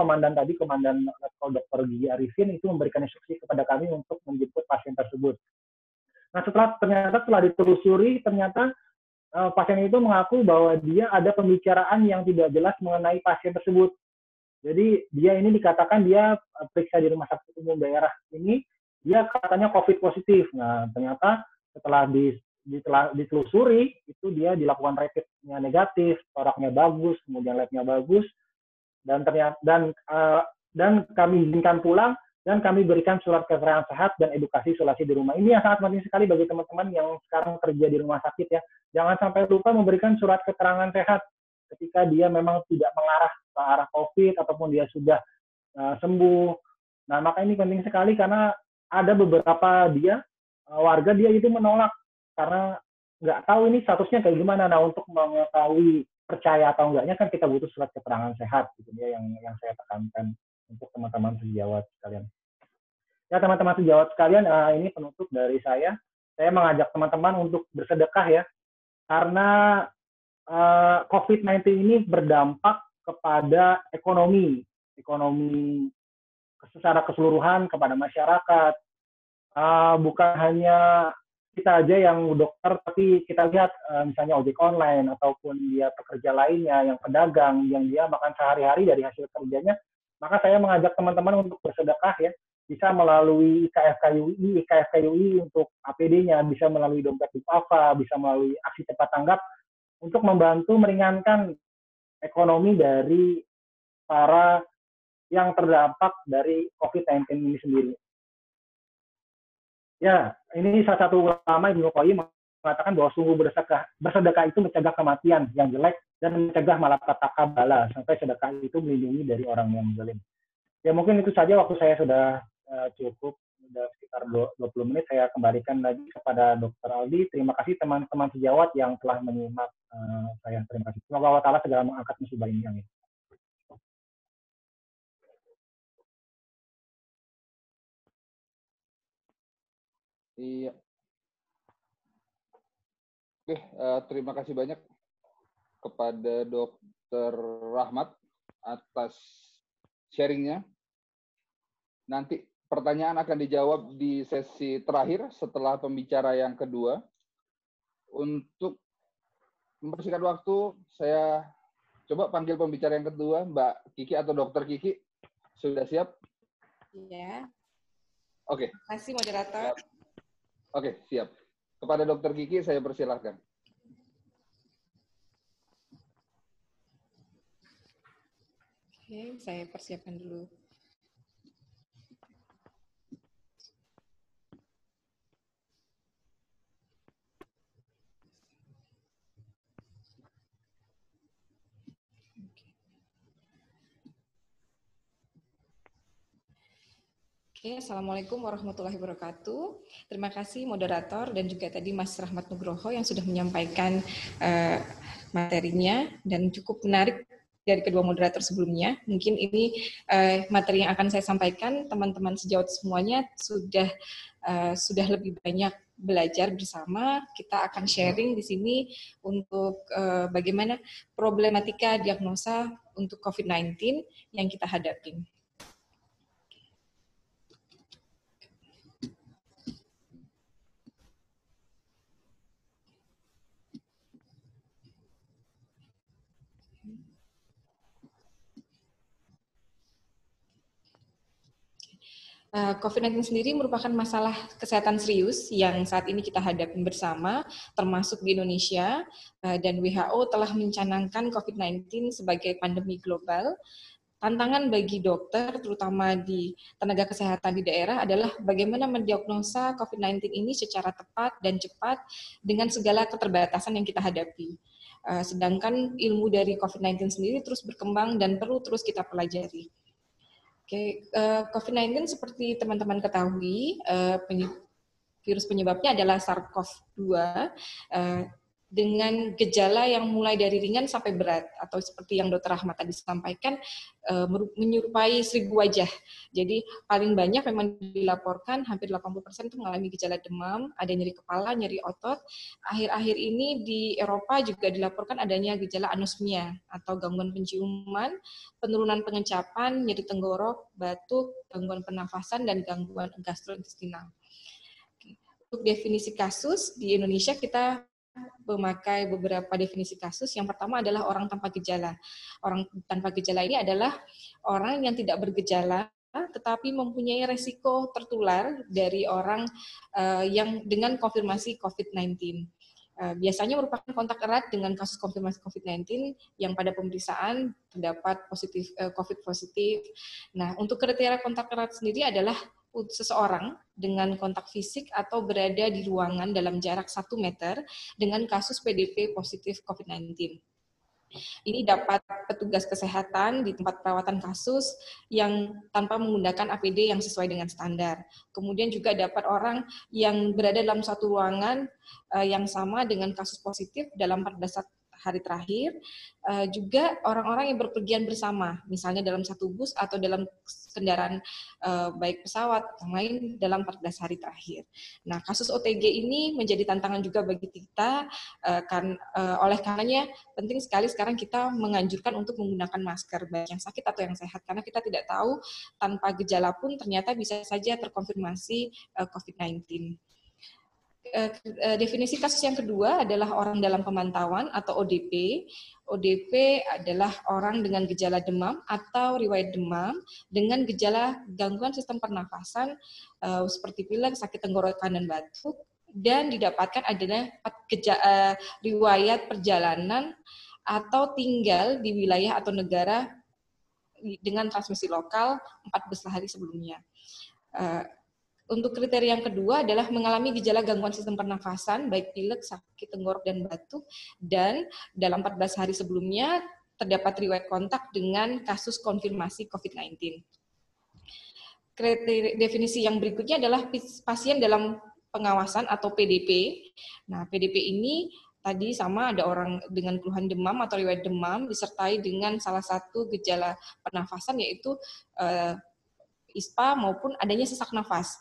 C: Dr. Gigi Arifin itu memberikan instruksi kepada kami untuk menjemput pasien tersebut. Nah, setelah ditelusuri, ternyata pasien itu mengaku bahwa dia ada pembicaraan yang tidak jelas mengenai pasien tersebut. Jadi dia ini dikatakan dia periksa di rumah sakit umum daerah ini, dia katanya COVID positif. Nah, ternyata setelah ditelusuri itu dia dilakukan rapidnya negatif, toraknya bagus, kemudian labnya bagus, dan ternyata dan kami izinkan pulang dan kami berikan surat keterangan sehat dan edukasi isolasi di rumah. Ini yang sangat penting sekali bagi teman-teman yang sekarang kerja di rumah sakit ya. Jangan sampai lupa memberikan surat keterangan sehat ketika dia memang tidak mengarah ke arah COVID ataupun dia sudah sembuh. Nah, maka ini penting sekali karena ada beberapa warga dia itu menolak karena nggak tahu ini statusnya kayak gimana. Nah, untuk mengetahui percaya atau enggaknya kan kita butuh surat keterangan sehat gitu ya, yang saya tekankan untuk teman-teman sejawat sekalian. Ya, teman-teman sejawat sekalian, ini penutup dari saya. Saya mengajak teman-teman untuk bersedekah ya, karena COVID-19 ini berdampak kepada ekonomi secara keseluruhan kepada masyarakat. Bukan hanya kita aja yang dokter, tapi kita lihat misalnya ojek online ataupun dia pekerja lainnya, yang pedagang, yang dia makan sehari-hari dari hasil kerjanya. Maka saya mengajak teman-teman untuk bersedekah ya, bisa melalui IKFKUI untuk APD-nya, bisa melalui dompet Dupafa, bisa melalui aksi cepat tanggap untuk membantu meringankan ekonomi dari para yang terdampak dari COVID-19 ini sendiri. Ya, ini salah satu ulama Ibnu Qayyim mengatakan bahwa sungguh bersedekah itu mencegah kematian yang jelek dan mencegah malapetaka bala, sampai sedekah itu melindungi dari orang yang zalim. Ya, mungkin itu saja, waktu saya sudah cukup, sudah sekitar 20 menit. Saya kembalikan lagi kepada Dr. Aldi. Terima kasih teman-teman sejawat yang telah menyimak saya. Terima kasih. Semoga Allah Ta'ala segera mengangkat musibah ini. Amin.
A: Iya. Oke, terima kasih banyak kepada Dr. Rahmat atas sharingnya. Nanti pertanyaan akan dijawab di sesi terakhir setelah pembicara yang kedua. Untuk mempersingkat waktu, saya coba panggil pembicara yang kedua, Mbak Kiki atau Dr. Kiki. Sudah siap?
D: Iya.
A: Oke.
D: Terima kasih, moderator.
A: Oke, siap. Kepada Dr. Kiki, saya persilahkan.
D: Oke, saya persiapkan dulu Oke, Assalamualaikum warahmatullahi wabarakatuh. Terima kasih moderator dan juga tadi Mas Rahmat Nugroho yang sudah menyampaikan materinya dan cukup menarik dari kedua moderator sebelumnya. Mungkin ini materi yang akan saya sampaikan, teman-teman sejawat semuanya sudah lebih banyak belajar bersama. Kita akan sharing di sini untuk bagaimana problematika diagnosa untuk COVID-19 yang kita hadapi. COVID-19 sendiri merupakan masalah kesehatan serius yang saat ini kita hadapi bersama, termasuk di Indonesia, dan WHO telah mencanangkan COVID-19 sebagai pandemi global. Tantangan bagi dokter, terutama di tenaga kesehatan di daerah, adalah bagaimana mendiagnosa COVID-19 ini secara tepat dan cepat dengan segala keterbatasan yang kita hadapi. Sedangkan ilmu dari COVID-19 sendiri terus berkembang dan perlu terus kita pelajari. COVID-19 seperti teman-teman ketahui, virus penyebabnya adalah SARS-CoV-2 dengan gejala yang mulai dari ringan sampai berat, atau seperti yang Dr. Ahmad tadi sampaikan, menyerupai 1000 wajah. Jadi paling banyak memang dilaporkan, hampir 80% itu mengalami gejala demam, ada nyeri kepala, nyeri otot. Akhir-akhir ini di Eropa juga dilaporkan adanya gejala anosmia atau gangguan penciuman, penurunan pengecapan, nyeri tenggorok, batuk, gangguan pernafasan, dan gangguan gastrointestinal. Untuk definisi kasus, di Indonesia kita memakai beberapa definisi kasus. Yang pertama adalah orang tanpa gejala. Orang tanpa gejala ini adalah orang yang tidak bergejala tetapi mempunyai resiko tertular dari orang yang dengan konfirmasi COVID-19. Biasanya merupakan kontak erat dengan kasus konfirmasi COVID-19 yang pada pemeriksaan terdapat COVID positif. Nah, untuk kriteria kontak erat sendiri adalah seseorang dengan kontak fisik atau berada di ruangan dalam jarak 1 meter dengan kasus PDP positif COVID-19. Ini dapat petugas kesehatan di tempat perawatan kasus yang tanpa menggunakan APD yang sesuai dengan standar. Kemudian juga dapat orang yang berada dalam satu ruangan yang sama dengan kasus positif dalam 14 hari terakhir, juga orang-orang yang berpergian bersama, misalnya dalam satu bus atau dalam kendaraan baik pesawat yang lain dalam 14 hari terakhir. Nah, kasus OTG ini menjadi tantangan juga bagi kita, oleh karenanya penting sekali sekarang kita menganjurkan untuk menggunakan masker, baik yang sakit atau yang sehat, karena kita tidak tahu tanpa gejala pun ternyata bisa saja terkonfirmasi COVID-19. Definisi kasus yang kedua adalah orang dalam pemantauan atau ODP. ODP adalah orang dengan gejala demam atau riwayat demam dengan gejala gangguan sistem pernafasan seperti pilek, sakit tenggorokan, dan batuk, dan didapatkan adanya riwayat perjalanan atau tinggal di wilayah atau negara dengan transmisi lokal 14 hari sebelumnya. Untuk kriteria yang kedua adalah mengalami gejala gangguan sistem pernafasan, baik pilek, sakit tenggorok, dan batuk, dan dalam 14 hari sebelumnya terdapat riwayat kontak dengan kasus konfirmasi COVID-19. Definisi yang berikutnya adalah pasien dalam pengawasan atau PDP. Nah, PDP ini tadi sama, ada orang dengan keluhan demam atau riwayat demam disertai dengan salah satu gejala pernafasan yaitu ISPA maupun adanya sesak nafas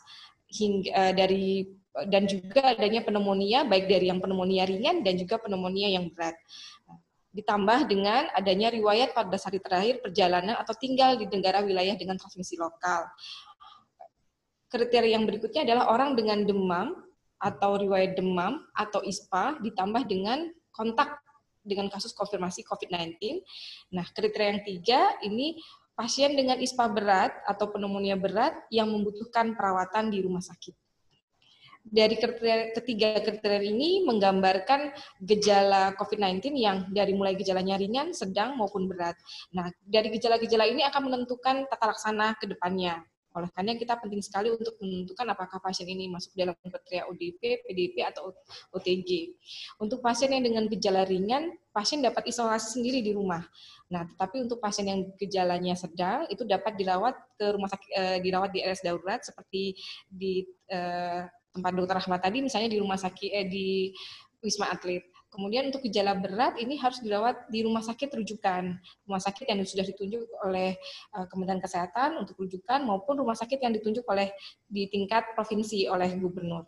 D: dan juga adanya pneumonia, baik dari yang pneumonia ringan dan juga pneumonia yang berat. Ditambah dengan adanya riwayat 14 hari terakhir perjalanan atau tinggal di negara wilayah dengan transmisi lokal. Kriteria yang berikutnya adalah orang dengan demam atau riwayat demam atau ISPA ditambah dengan kontak dengan kasus konfirmasi COVID-19. Nah, kriteria yang 3 ini pasien dengan ISPA berat atau pneumonia berat yang membutuhkan perawatan di rumah sakit. Dari ketiga kriteria ini menggambarkan gejala COVID-19 yang dari mulai gejalanya ringan, sedang, maupun berat. Nah, dari gejala-gejala ini akan menentukan tata laksana ke depannya. Oleh karena kita penting sekali untuk menentukan apakah pasien ini masuk dalam kriteria ODP, PDP, atau OTG. Untuk pasien yang dengan gejala ringan, pasien dapat isolasi sendiri di rumah. Nah, tetapi untuk pasien yang gejalanya sedang, itu dapat dirawat ke rumah sakit, dirawat di RS darurat seperti di tempat Dr. Rahmat tadi, misalnya di rumah sakit di Wisma Atlet. Kemudian untuk gejala berat ini harus dirawat di rumah sakit rujukan, rumah sakit yang sudah ditunjuk oleh Kementerian Kesehatan untuk rujukan maupun rumah sakit yang ditunjuk oleh di tingkat provinsi oleh gubernur.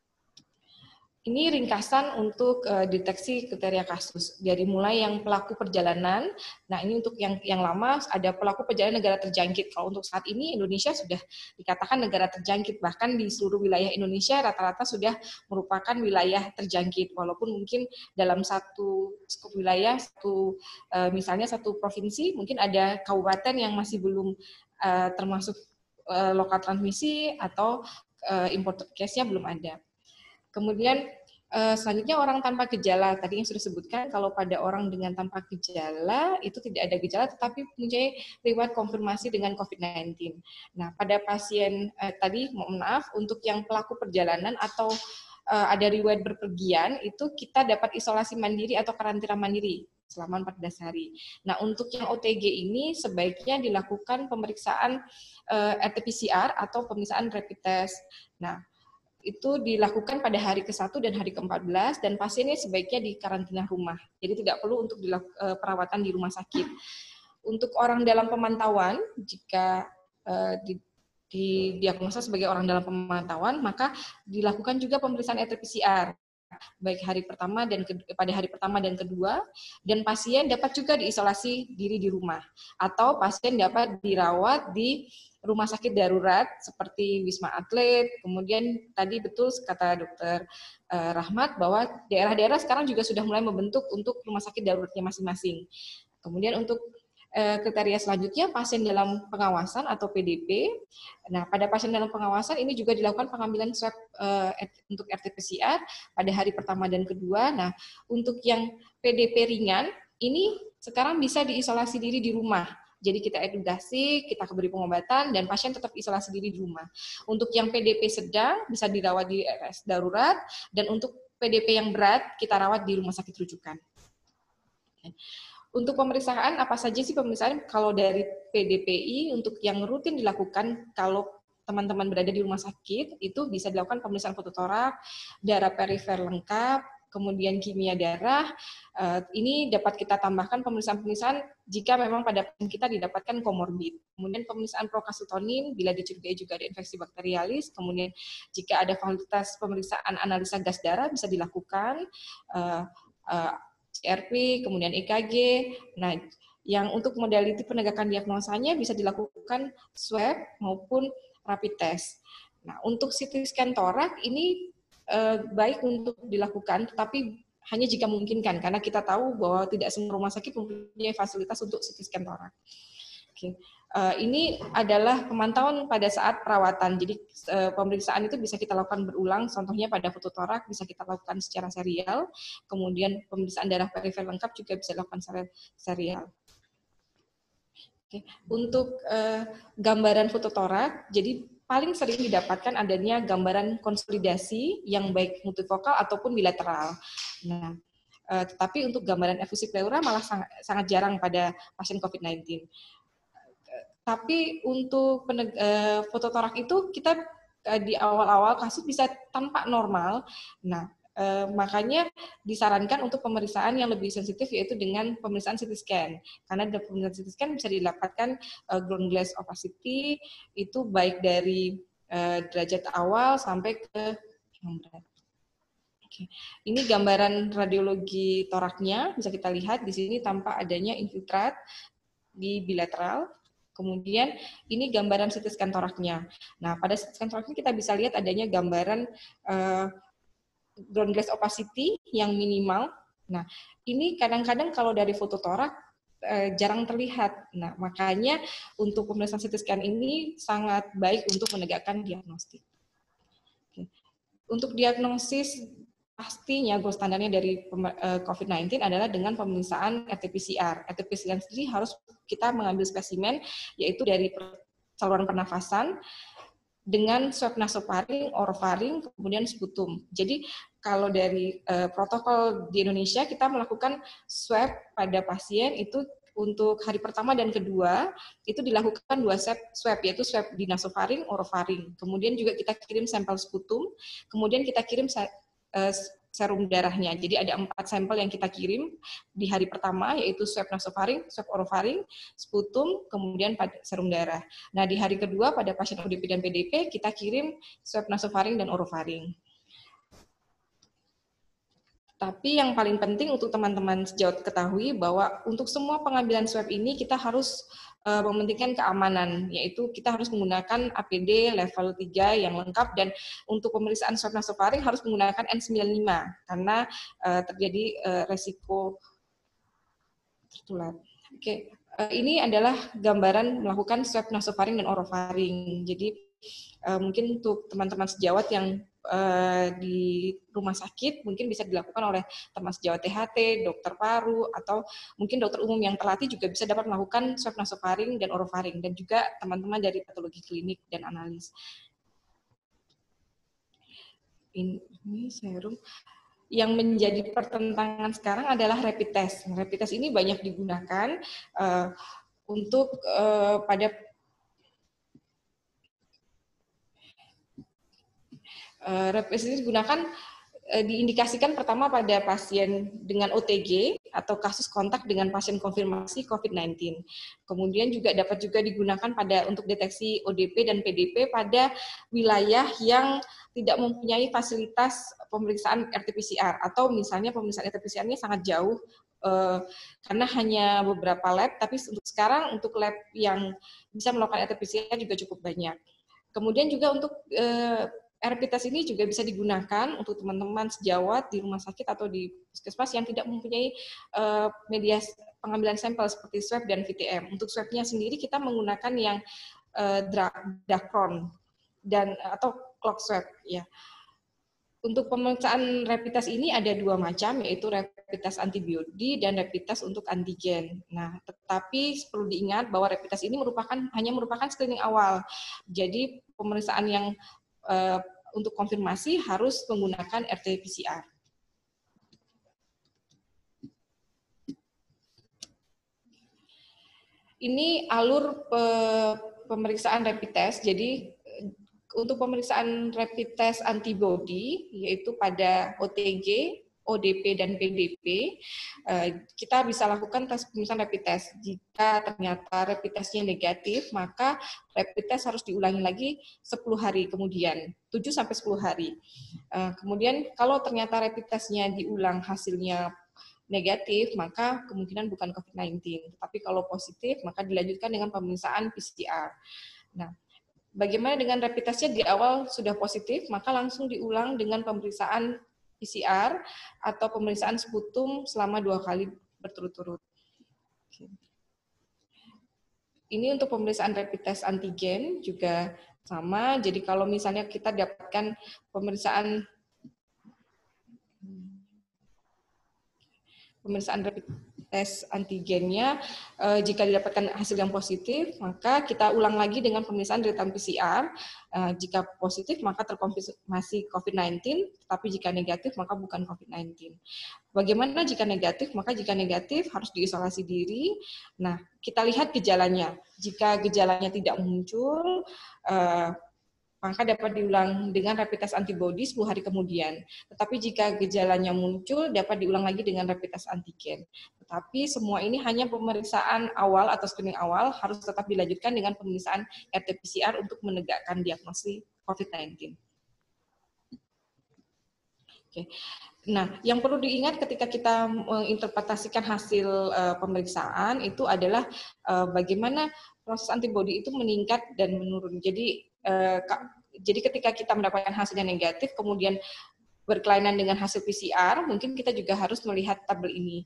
D: Ini ringkasan untuk deteksi kriteria kasus. Dari mulai yang pelaku perjalanan, nah ini untuk yang lama ada pelaku perjalanan negara terjangkit. Kalau untuk saat ini Indonesia sudah dikatakan negara terjangkit, bahkan di seluruh wilayah Indonesia rata-rata sudah merupakan wilayah terjangkit. Walaupun mungkin dalam satu skup wilayah, misalnya satu provinsi, mungkin ada kabupaten yang masih belum termasuk lokal transmisi atau imported case-nya belum ada. Kemudian selanjutnya orang tanpa gejala. Tadi yang sudah disebutkan, kalau pada orang dengan tanpa gejala, itu tidak ada gejala, tetapi mempunyai riwayat konfirmasi dengan COVID-19. Nah, pada pasien tadi, mohon maaf, untuk yang pelaku perjalanan atau ada riwayat berpergian, itu kita dapat isolasi mandiri atau karantina mandiri selama 14 hari. Nah, untuk yang OTG ini sebaiknya dilakukan pemeriksaan RT-PCR atau pemeriksaan rapid test. Nah, itu dilakukan pada hari ke-1 dan hari ke-14, dan pasiennya sebaiknya di karantina rumah. Jadi tidak perlu untuk perawatan di rumah sakit. Untuk orang dalam pemantauan, jika didiagnosa sebagai orang dalam pemantauan, maka dilakukan juga pemeriksaan RT-PCR. Baik pada hari pertama dan kedua, dan pasien dapat juga diisolasi diri di rumah, atau pasien dapat dirawat di rumah sakit darurat seperti Wisma Atlet. Kemudian tadi betul kata Dr. Rahmat bahwa daerah-daerah sekarang juga sudah mulai membentuk untuk rumah sakit daruratnya masing-masing. Kemudian untuk kriteria selanjutnya pasien dalam pengawasan atau PDP. Nah, pada pasien dalam pengawasan ini juga dilakukan pengambilan swab untuk RT-PCR pada hari pertama dan kedua. Nah, untuk yang PDP ringan ini sekarang bisa diisolasi diri di rumah. Jadi kita edukasi, kita beri pengobatan, dan pasien tetap isolasi diri di rumah. Untuk yang PDP sedang bisa dirawat di RS darurat, dan untuk PDP yang berat kita rawat di rumah sakit rujukan. Untuk pemeriksaan, apa saja sih pemeriksaan kalau dari PDPI untuk yang rutin dilakukan kalau teman-teman berada di rumah sakit, itu bisa dilakukan pemeriksaan fototorak, darah perifer lengkap, kemudian kimia darah. Ini dapat kita tambahkan pemeriksaan-pemeriksaan jika memang pada pasien kita didapatkan komorbid. Kemudian pemeriksaan prokastutonin bila dicurigai juga ada infeksi bakterialis. Kemudian jika ada fasilitas pemeriksaan analisa gas darah bisa dilakukan. CRP, kemudian EKG. Nah, yang untuk modaliti penegakan diagnosanya bisa dilakukan swab maupun rapid test. Nah, untuk CT scan torak ini baik untuk dilakukan, tetapi hanya jika memungkinkan, karena kita tahu bahwa tidak semua rumah sakit mempunyai fasilitas untuk CT scan torak. Oke. Ini adalah pemantauan pada saat perawatan. Jadi pemeriksaan itu bisa kita lakukan berulang. Contohnya pada fototorak bisa kita lakukan secara serial. Kemudian pemeriksaan darah perifer lengkap juga bisa dilakukan secara serial. Oke. Untuk gambaran fototorak, jadi paling sering didapatkan adanya gambaran konsolidasi yang baik multifokal ataupun bilateral. Nah, tetapi untuk gambaran efusi pleura malah sangat jarang pada pasien COVID-19. Tapi untuk fototorak itu kita di awal-awal kasus bisa tampak normal. Nah, makanya disarankan untuk pemeriksaan yang lebih sensitif yaitu dengan pemeriksaan CT scan. Karena dari pemeriksaan CT scan bisa didapatkan ground glass opacity itu baik dari derajat awal sampai ke yang berat. Oke. Ini gambaran radiologi toraknya, bisa kita lihat di sini tampak adanya infiltrat di bilateral. Kemudian ini gambaran CT scan toraknya. Nah, pada CT scan toraknya kita bisa lihat adanya gambaran ground glass opacity yang minimal. Nah, ini kadang-kadang kalau dari foto torak jarang terlihat. Nah, makanya untuk pemeriksaan CT scan ini sangat baik untuk menegakkan diagnostik. Oke. Untuk diagnosis pastinya gold standarnya dari COVID-19 adalah dengan pemeriksaan RT-PCR. RT-PCR sendiri harus kita mengambil spesimen yaitu dari saluran pernafasan dengan swab nasofaring, orofaring, kemudian sputum. Jadi kalau dari protokol di Indonesia kita melakukan swab pada pasien itu untuk hari pertama dan kedua itu dilakukan 2 swab, yaitu swab di nasofaring, orofaring. Kemudian juga kita kirim sampel sputum, kemudian kita kirim serum darahnya. Jadi ada 4 sampel yang kita kirim di hari pertama, yaitu swab nasofaring, swab orofaring, sputum, kemudian pada serum darah. Nah, di hari kedua pada pasien ODP dan PDP kita kirim swab nasofaring dan orofaring. Tapi yang paling penting untuk teman-teman sejawat ketahui bahwa untuk semua pengambilan swab ini kita harus mementingkan keamanan, yaitu kita harus menggunakan APD level 3 yang lengkap, dan untuk pemeriksaan swab nasofaring harus menggunakan N95 karena terjadi resiko tertular. Oke, ini adalah gambaran melakukan swab nasofaring dan orofaring. Jadi mungkin untuk teman-teman sejawat yang di rumah sakit mungkin bisa dilakukan oleh teman sejawat THT, dokter paru, atau mungkin dokter umum yang terlatih juga bisa dapat melakukan swab nasofaring dan orofaring, dan juga teman-teman dari patologi klinik dan analis. Ini serum. Yang menjadi pertentangan sekarang adalah rapid test. Rapid test ini banyak digunakan untuk pada rapid test ini digunakan diindikasikan pertama pada pasien dengan OTG atau kasus kontak dengan pasien konfirmasi COVID-19. Kemudian juga dapat juga digunakan untuk deteksi ODP dan PDP pada wilayah yang tidak mempunyai fasilitas pemeriksaan RT-PCR, atau misalnya pemeriksaan RT-PCR-nya sangat jauh karena hanya beberapa lab, tapi untuk sekarang untuk lab yang bisa melakukan RT-PCR juga cukup banyak. Kemudian juga untuk rapid test ini juga bisa digunakan untuk teman-teman sejawat di rumah sakit atau di puskesmas yang tidak mempunyai media pengambilan sampel seperti swab dan VTM. Untuk swabnya sendiri kita menggunakan yang Dacron dan atau clock swab ya. Untuk pemeriksaan rapid test ini ada 2 macam, yaitu rapid test antibody dan rapid test untuk antigen. Nah, tetapi perlu diingat bahwa rapid test ini hanya merupakan screening awal. Jadi pemeriksaan yang untuk konfirmasi harus menggunakan RT-PCR. Ini alur pemeriksaan rapid test. Jadi untuk pemeriksaan rapid test antibody, yaitu pada OTG, ODP, dan PDP, kita bisa lakukan tes pemeriksaan rapid test. Jika ternyata rapid testnya negatif, maka rapid test harus diulangi lagi 10 hari kemudian, 7-10 hari. Kemudian kalau ternyata rapid testnya diulang hasilnya negatif, maka kemungkinan bukan COVID-19. Tapi kalau positif, maka dilanjutkan dengan pemeriksaan PCR. Nah, bagaimana dengan rapid testnya di awal sudah positif, maka langsung diulang dengan pemeriksaan PCR atau pemeriksaan sputum selama 2 kali berturut-turut. Ini untuk pemeriksaan rapid test antigen juga sama. Jadi kalau misalnya kita dapatkan pemeriksaan rapid test antigennya, jika didapatkan hasil yang positif, maka kita ulang lagi dengan pemeriksaan real-time PCR. Jika positif, maka terkonfirmasi COVID-19, tapi jika negatif, maka bukan COVID-19. Bagaimana jika negatif? Maka jika negatif, harus diisolasi diri. Nah, kita lihat gejalanya. Jika gejalanya tidak muncul, maka dapat diulang dengan rapid test antibody 10 hari kemudian. Tetapi jika gejalanya muncul, dapat diulang lagi dengan rapid test antigen. Tetapi semua ini hanya pemeriksaan awal atau screening awal, harus tetap dilanjutkan dengan pemeriksaan RT-PCR untuk menegakkan diagnosis COVID-19. Oke. Nah, yang perlu diingat ketika kita menginterpretasikan hasil pemeriksaan itu adalah bagaimana proses antibodi itu meningkat dan menurun. Jadi ketika kita mendapatkan hasilnya negatif, kemudian berkelainan dengan hasil PCR, mungkin kita juga harus melihat tabel ini.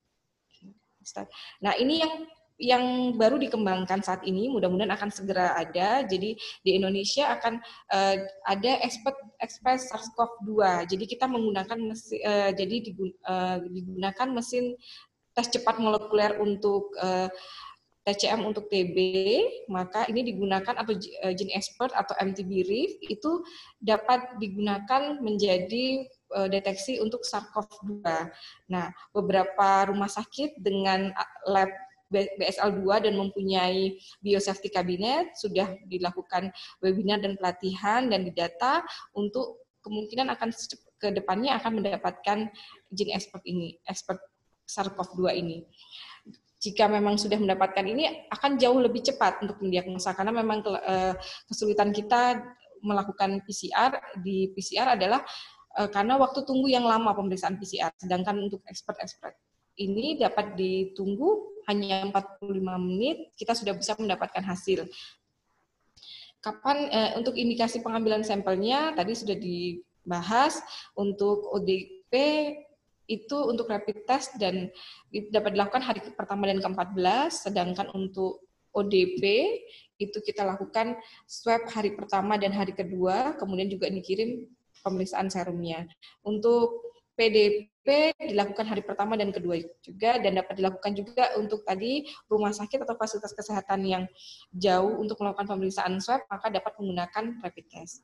D: Nah, ini yang baru dikembangkan saat ini, mudah-mudahan akan segera ada. Jadi di Indonesia akan ada Express SARS-CoV-2. Jadi kita menggunakan digunakan mesin tes cepat molekuler untuk TCM untuk TB, maka ini digunakan atau gene expert atau MTB-RIF itu dapat digunakan menjadi deteksi untuk SARS-CoV-2. Nah, beberapa rumah sakit dengan lab BSL-2 dan mempunyai biosafety cabinet sudah dilakukan webinar dan pelatihan dan didata untuk kemungkinan akan ke depannya akan mendapatkan gene expert ini, expert SARS-CoV-2 ini. Jika memang sudah mendapatkan ini akan jauh lebih cepat untuk mendiagnosa karena memang kesulitan kita melakukan PCR di PCR adalah karena waktu tunggu yang lama pemeriksaan PCR, sedangkan untuk expert ini dapat ditunggu hanya 45 menit, kita sudah bisa mendapatkan hasil. Kapan untuk indikasi pengambilan sampelnya tadi sudah dibahas. Untuk ODP itu untuk rapid test dan dapat dilakukan hari pertama dan ke-14, sedangkan untuk ODP itu kita lakukan swab hari pertama dan hari kedua, kemudian juga dikirim pemeriksaan serumnya. Untuk PDP dilakukan hari pertama dan kedua juga, dan dapat dilakukan juga untuk tadi rumah sakit atau fasilitas kesehatan yang jauh untuk melakukan pemeriksaan swab, maka dapat menggunakan rapid test.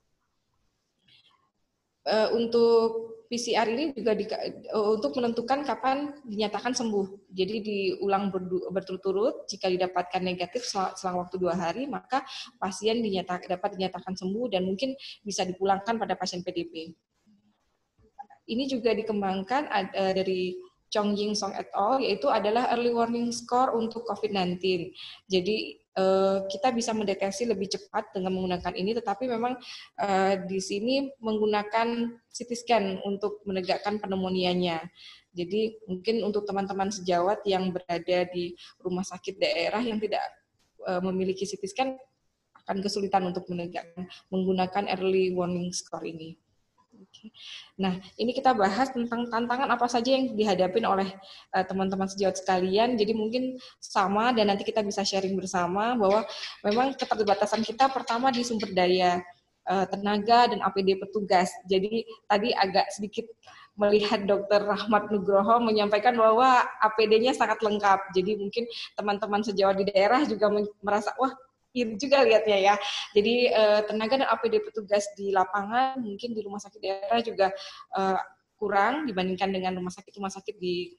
D: Untuk PCR ini juga untuk menentukan kapan dinyatakan sembuh. Jadi diulang berturut-turut, jika didapatkan negatif selang waktu 2 hari, maka pasien dapat dinyatakan sembuh dan mungkin bisa dipulangkan pada pasien PDP. Ini juga dikembangkan dari Chong Ying Song et al, yaitu adalah early warning score untuk COVID-19. Jadi kita bisa mendeteksi lebih cepat dengan menggunakan ini, tetapi memang di sini menggunakan CT scan untuk menegakkan pneumonia-nya. Jadi mungkin untuk teman-teman sejawat yang berada di rumah sakit daerah yang tidak memiliki CT scan akan kesulitan untuk menggunakan early warning score ini. Nah, ini kita bahas tentang tantangan apa saja yang dihadapi oleh teman-teman sejawat sekalian. Jadi mungkin sama dan nanti kita bisa sharing bersama bahwa memang keterbatasan kita pertama di sumber daya tenaga dan APD petugas. Jadi tadi agak sedikit melihat Dr. Rahmat Nugroho menyampaikan bahwa APD-nya sangat lengkap. Jadi mungkin teman-teman sejawat di daerah juga merasa, wah, iri juga lihatnya ya. Jadi tenaga dan APD petugas di lapangan mungkin di rumah sakit daerah juga kurang dibandingkan dengan rumah sakit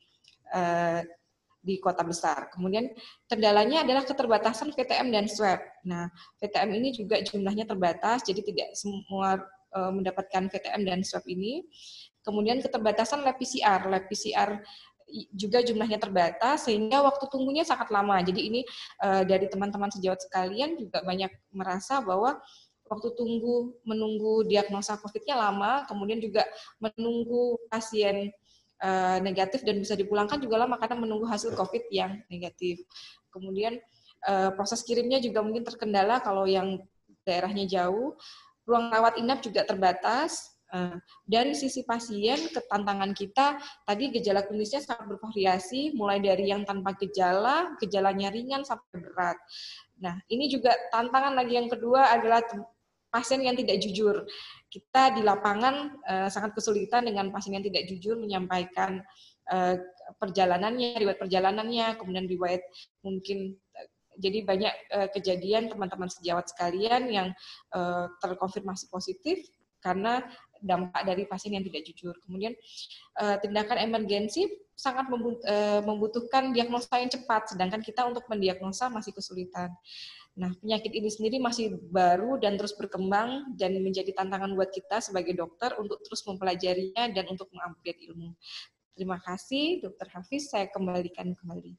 D: di kota besar. Kemudian kendalanya adalah keterbatasan VTM dan swab. Nah, VTM ini juga jumlahnya terbatas, jadi tidak semua mendapatkan VTM dan swab ini. Kemudian keterbatasan lab PCR. Lab PCR juga jumlahnya terbatas sehingga waktu tunggunya sangat lama. Jadi ini dari teman-teman sejawat sekalian juga banyak merasa bahwa waktu menunggu diagnosa COVID-nya lama, kemudian juga menunggu pasien negatif dan bisa dipulangkan juga lama karena menunggu hasil COVID yang negatif. Kemudian proses kirimnya juga mungkin terkendala kalau yang daerahnya jauh. Ruang rawat inap juga terbatas. Dari sisi pasien, ketantangan kita tadi gejala klinisnya sangat bervariasi, mulai dari yang tanpa gejala, gejalanya ringan sampai berat. Nah, ini juga tantangan lagi yang kedua adalah pasien yang tidak jujur. Kita di lapangan sangat kesulitan dengan pasien yang tidak jujur menyampaikan perjalanannya, riwayat perjalanannya, kemudian riwayat mungkin. Jadi banyak kejadian teman-teman sejawat sekalian yang terkonfirmasi positif karena dampak dari pasien yang tidak jujur. Kemudian tindakan emergensi sangat membutuhkan diagnosa yang cepat, sedangkan kita untuk mendiagnosa masih kesulitan. Nah, penyakit ini sendiri masih baru dan terus berkembang dan menjadi tantangan buat kita sebagai dokter untuk terus mempelajarinya dan untuk mengupgrade ilmu. Terima kasih, Dr. Hafiz. Saya kembalikan kembali.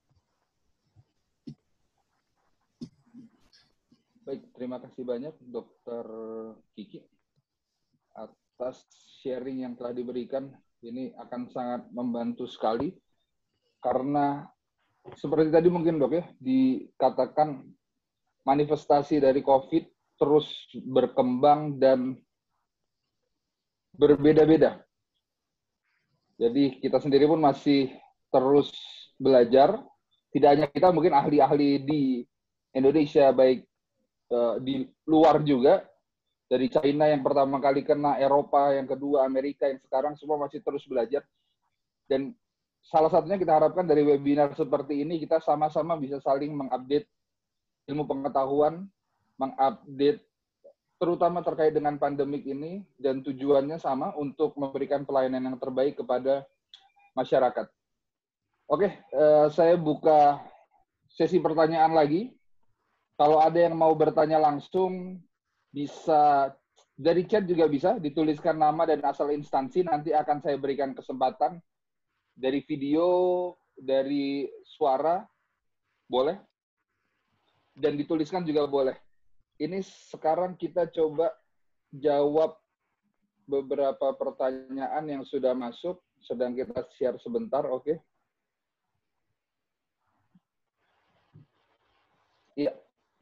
A: Baik, terima kasih banyak Dr. Kiki atas sharing yang telah diberikan. Ini akan sangat membantu sekali karena seperti tadi mungkin Dok ya dikatakan manifestasi dari COVID terus berkembang dan berbeda-beda. Jadi kita sendiri pun masih terus belajar. Tidak hanya kita, mungkin ahli-ahli di Indonesia, baik di luar juga. Dari China yang pertama kali kena, Eropa yang kedua, Amerika yang sekarang, semua masih terus belajar. Dan salah satunya kita harapkan dari webinar seperti ini kita sama-sama bisa saling mengupdate ilmu pengetahuan, mengupdate terutama terkait dengan pandemik ini, dan tujuannya sama untuk memberikan pelayanan yang terbaik kepada masyarakat. Oke, saya buka sesi pertanyaan lagi. Kalau ada yang mau bertanya langsung, bisa dari chat juga bisa, dituliskan nama dan asal instansi, nanti akan saya berikan kesempatan. Dari video, dari suara, boleh. Dan dituliskan juga boleh. Ini sekarang kita coba jawab beberapa pertanyaan yang sudah masuk, sedang kita share sebentar, oke? Iya.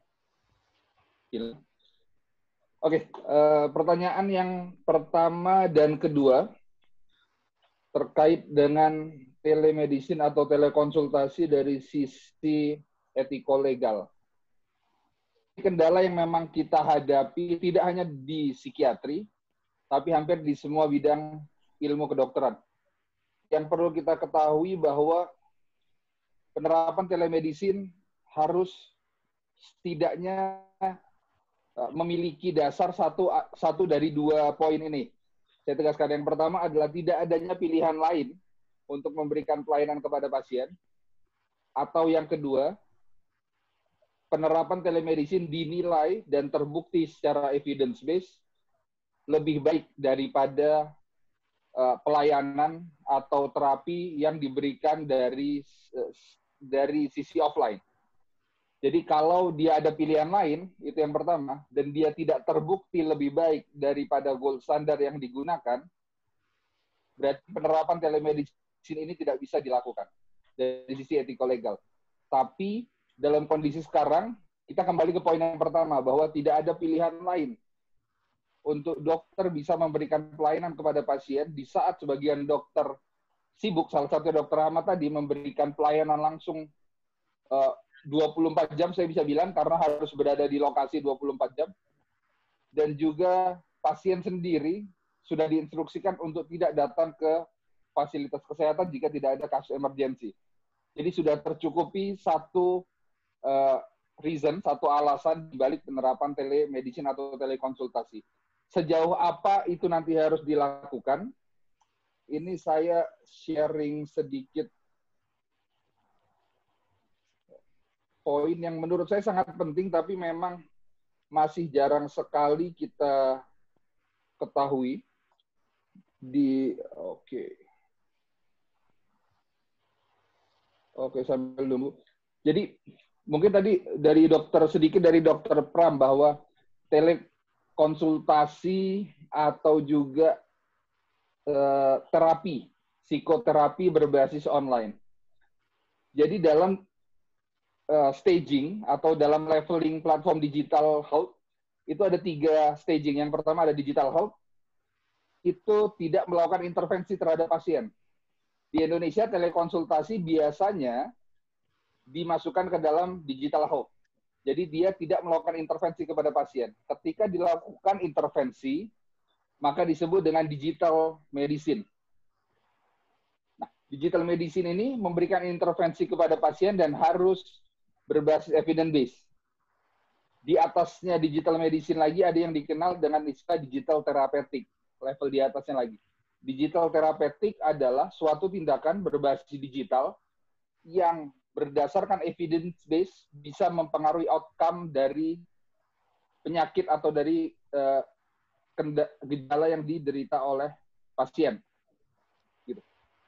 A: Oke, pertanyaan yang pertama dan kedua terkait dengan telemedicine atau telekonsultasi dari sisi etiko-legal. Kendala yang memang kita hadapi tidak hanya di psikiatri, tapi hampir di semua bidang ilmu kedokteran. Yang perlu kita ketahui bahwa penerapan telemedicine harus setidaknya memiliki dasar satu dari dua poin ini. Saya tegaskan, yang pertama adalah tidak adanya pilihan lain untuk memberikan pelayanan kepada pasien. Atau yang kedua, penerapan telemedicine dinilai dan terbukti secara evidence-based lebih baik daripada pelayanan atau terapi yang diberikan dari sisi offline. Jadi kalau dia ada pilihan lain, itu yang pertama, dan dia tidak terbukti lebih baik daripada gold standard yang digunakan, berarti penerapan telemedicine ini tidak bisa dilakukan dari sisi etiko-legal. Tapi dalam kondisi sekarang, kita kembali ke poin yang pertama, bahwa tidak ada pilihan lain untuk dokter bisa memberikan pelayanan kepada pasien di saat sebagian dokter sibuk, salah satu dokter Ahmad tadi memberikan pelayanan langsung 24 jam, saya bisa bilang, karena harus berada di lokasi 24 jam. Dan juga pasien sendiri sudah diinstruksikan untuk tidak datang ke fasilitas kesehatan jika tidak ada kasus emergensi. Jadi sudah tercukupi satu reason, satu alasan dibalik penerapan telemedicine atau telekonsultasi. Sejauh apa itu nanti harus dilakukan, ini saya sharing sedikit poin yang menurut saya sangat penting, tapi memang masih jarang sekali kita ketahui. Oke, sambil nunggu. Jadi mungkin tadi dari dokter Pram bahwa telekonsultasi atau juga psikoterapi berbasis online. Jadi dalam staging atau dalam leveling platform digital health itu ada 3 staging. Yang pertama ada digital health, itu tidak melakukan intervensi terhadap pasien. Di Indonesia telekonsultasi biasanya dimasukkan ke dalam digital health. Jadi dia tidak melakukan intervensi kepada pasien. Ketika dilakukan intervensi, maka disebut dengan digital medicine. Nah, digital medicine ini memberikan intervensi kepada pasien dan harus berbasis evidence base. Di atasnya digital medicine lagi ada yang dikenal dengan istilah digital therapeutic, level di atasnya lagi. Digital therapeutic adalah suatu tindakan berbasis digital yang berdasarkan evidence base bisa mempengaruhi outcome dari penyakit atau dari gejala yang diderita oleh pasien. Gitu.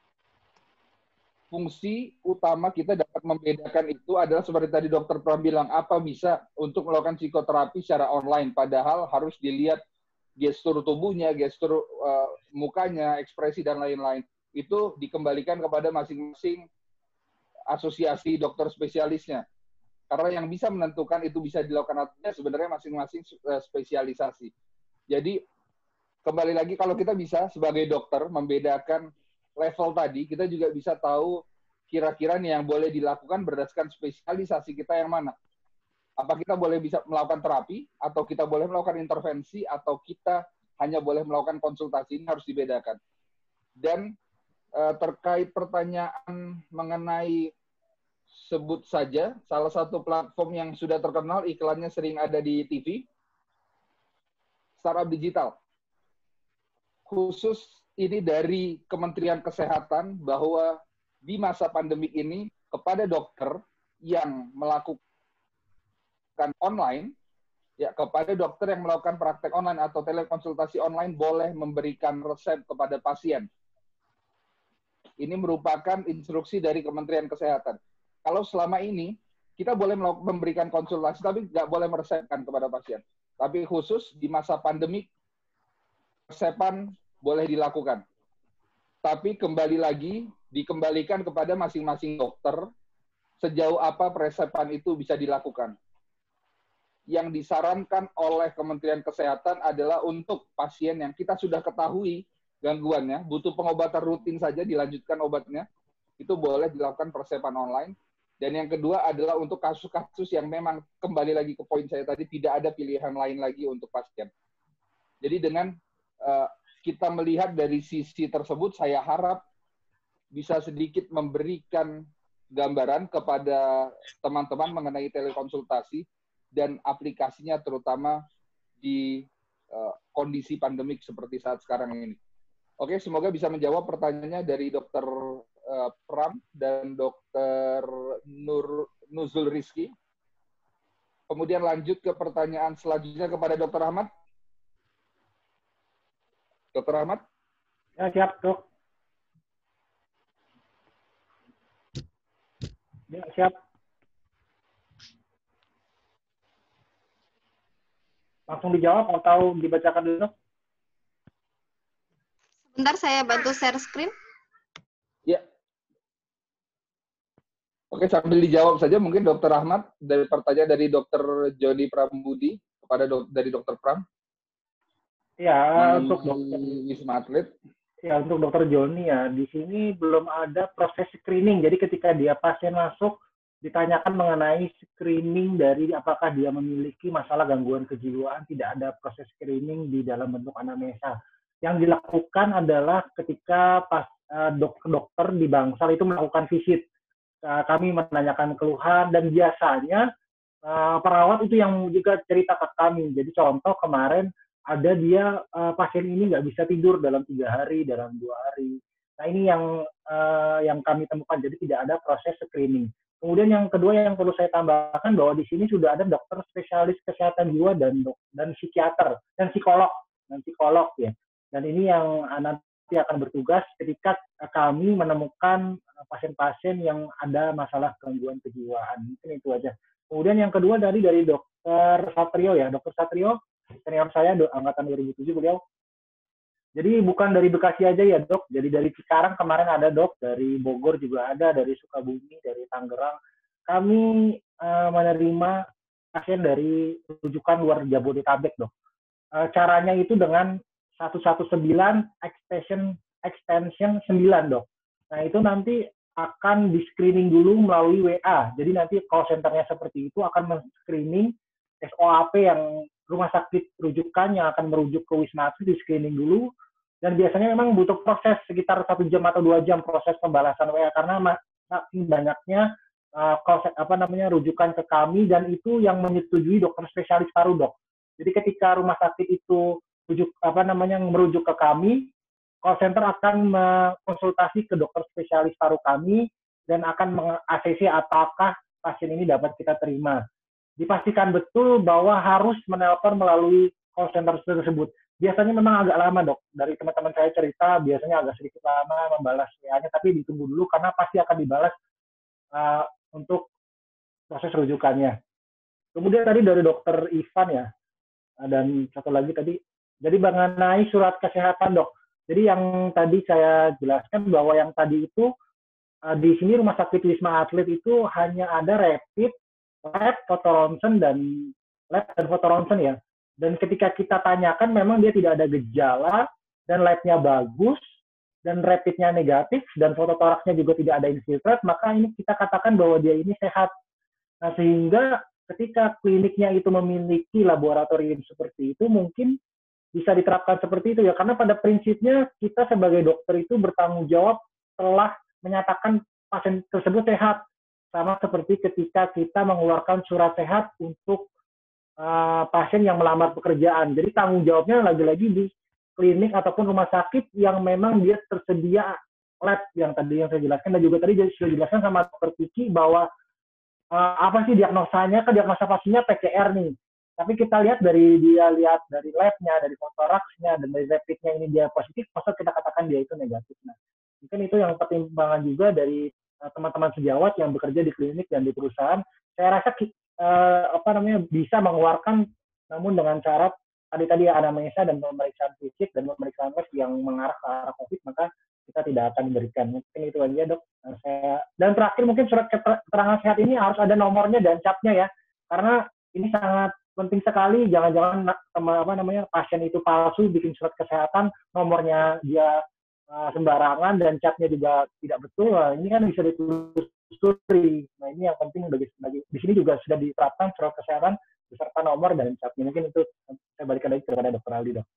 A: Fungsi utama kita dapat membedakan itu adalah seperti tadi Dokter Pram bilang, apa bisa untuk melakukan psikoterapi secara online, padahal harus dilihat gestur tubuhnya, gestur mukanya, ekspresi, dan lain-lain. Itu dikembalikan kepada masing-masing asosiasi dokter spesialisnya. Karena yang bisa menentukan itu bisa dilakukan atau tidak sebenarnya masing-masing spesialisasi. Jadi, kembali lagi kalau kita bisa sebagai dokter membedakan level tadi, kita juga bisa tahu kira-kira nih yang boleh dilakukan berdasarkan spesialisasi kita yang mana. Apa kita boleh bisa melakukan terapi, atau kita boleh melakukan intervensi, atau kita hanya boleh melakukan konsultasi, ini harus dibedakan. Dan terkait pertanyaan mengenai sebut saja salah satu platform yang sudah terkenal, iklannya sering ada di TV, startup digital. Khusus ini dari Kementerian Kesehatan bahwa di masa pandemik ini kepada dokter yang melakukan online, ya kepada dokter yang melakukan praktek online atau telekonsultasi online boleh memberikan resep kepada pasien. Ini merupakan instruksi dari Kementerian Kesehatan. Kalau selama ini kita boleh memberikan konsultasi tapi nggak boleh meresepkan kepada pasien. Tapi khusus di masa pandemik resepan boleh dilakukan. Tapi kembali lagi dikembalikan kepada masing-masing dokter sejauh apa resepan itu bisa dilakukan. Yang disarankan oleh Kementerian Kesehatan adalah untuk pasien yang kita sudah ketahui gangguannya, butuh pengobatan rutin saja dilanjutkan obatnya, itu boleh dilakukan resepan online. Dan yang kedua adalah untuk kasus-kasus yang memang kembali lagi ke poin saya tadi, tidak ada pilihan lain lagi untuk pasien. Jadi dengan kita melihat dari sisi tersebut, saya harap bisa sedikit memberikan gambaran kepada teman-teman mengenai telekonsultasi dan aplikasinya terutama di kondisi pandemik seperti saat sekarang ini. Oke, semoga bisa menjawab pertanyaannya dari Dr. Pram dan Dr. Nuzul Rizky. Kemudian lanjut ke pertanyaan selanjutnya kepada Dr. Ahmad. Dr. Ahmad?
C: Ya, siap, Dok. Ya, siap. Langsung dijawab atau dibacakan dulu, Dok?
B: Sebentar saya bantu share screen.
A: Ya. Oke, sambil dijawab saja mungkin Dr. Ahmad dari pertanyaan dari Dr. Jody Prambudi kepada dari Dr. Pram.
C: Ya, untuk
A: dokter Wisma Atlet.
C: Ya, untuk Dr. Joni ya, di sini belum ada proses screening. Jadi ketika dia pasien masuk, ditanyakan mengenai screening dari apakah dia memiliki masalah gangguan kejiwaan, tidak ada proses screening di dalam bentuk anamnesa. Yang dilakukan adalah ketika dokter di Bangsal itu melakukan visit. Kami menanyakan keluhan dan biasanya perawat itu yang juga cerita ke kami. Jadi contoh kemarin ada dia pasien ini nggak bisa tidur dalam 3 hari, dalam 2 hari. Nah ini yang kami temukan, jadi tidak ada proses screening. Kemudian yang kedua yang perlu saya tambahkan bahwa di sini sudah ada dokter spesialis kesehatan jiwa dan psikiater dan psikolog ya. Dan ini yang nanti akan bertugas ketika kami menemukan pasien-pasien yang ada masalah gangguan kejiwaan. Mungkin itu aja. Kemudian yang kedua dari Dr. Satrio ya, Dr. Satrio senior saya angkatan 2007 beliau. Jadi bukan dari Bekasi aja ya, Dok. Jadi dari Cikarang kemarin ada, Dok, dari Bogor juga ada, dari Sukabumi, dari Tangerang. Kami menerima pasien dari rujukan luar Jabodetabek, Dok. Caranya itu dengan 119 extension 9, Dok. Nah, itu nanti akan di-screening dulu melalui WA. Jadi nanti call center-nya seperti itu akan men-screening SOAP yang rumah sakit rujukan yang akan merujuk ke Wisma Atlet di screening dulu, dan biasanya memang butuh proses sekitar 1 jam atau 2 jam proses pembalasan WA karena saking banyaknya rujukan ke kami dan itu yang menyetujui dokter spesialis paru, Dok. Jadi ketika rumah sakit itu merujuk ke kami, call center akan konsultasi ke dokter spesialis paru kami dan akan meng-ACC apakah pasien ini dapat kita terima. Dipastikan betul bahwa harus menelpon melalui call center tersebut. Biasanya memang agak lama, Dok. Dari teman-teman saya cerita, biasanya agak sedikit lama membalas WA-nya, tapi ditunggu dulu karena pasti akan dibalas untuk proses rujukannya. Kemudian tadi dari Dokter Ivan ya, dan satu lagi tadi, jadi mengenai surat kesehatan, Dok. Jadi yang tadi saya jelaskan bahwa yang tadi itu, di sini Rumah Sakit Wisma Atlet itu hanya ada rapid, lab, foto ronsen dan foto ronsen ya. Dan ketika kita tanyakan memang dia tidak ada gejala dan labnya bagus dan rapidnya negatif dan foto toraksnya juga tidak ada infiltrat, maka ini kita katakan bahwa dia ini sehat. Nah, sehingga ketika kliniknya itu memiliki laboratorium seperti itu, mungkin bisa diterapkan seperti itu ya. Karena pada prinsipnya kita sebagai dokter itu bertanggung jawab telah menyatakan pasien tersebut sehat. Sama seperti ketika kita mengeluarkan surat sehat untuk pasien yang melamar pekerjaan. Jadi tanggung jawabnya lagi-lagi di klinik ataupun rumah sakit yang memang dia tersedia lab yang tadi yang saya jelaskan, dan juga tadi sudah dijelaskan sama Dr. Kiki bahwa apa sih diagnosanya, ke diagnosa pastinya PCR nih. Tapi kita lihat dari labnya, dari fotoraksnya, dan dari rapidnya ini dia positif, masa kita katakan dia itu negatif. Nah, mungkin itu yang pertimbangan juga dari teman-teman sejawat yang bekerja di klinik dan di perusahaan. Saya rasa bisa mengeluarkan, namun dengan syarat tadi anamnesa dan pemeriksaan fisik dan pemeriksaan lab yang mengarah ke arah COVID, maka kita tidak akan diberikan. Mungkin itu aja, Dok. Dan terakhir mungkin surat keterangan sehat ini harus ada nomornya dan capnya ya, karena ini sangat penting sekali. Jangan-jangan pasien itu palsu bikin surat kesehatan, nomornya dia sembarangan dan capnya juga tidak betul. Nah, ini kan bisa ditelusuri. Nah, ini yang penting bagi di sini juga sudah diterapkan surat kesehatan beserta nomor dan capnya. Mungkin itu saya balikan lagi kepada Dr. Aldi, Dok.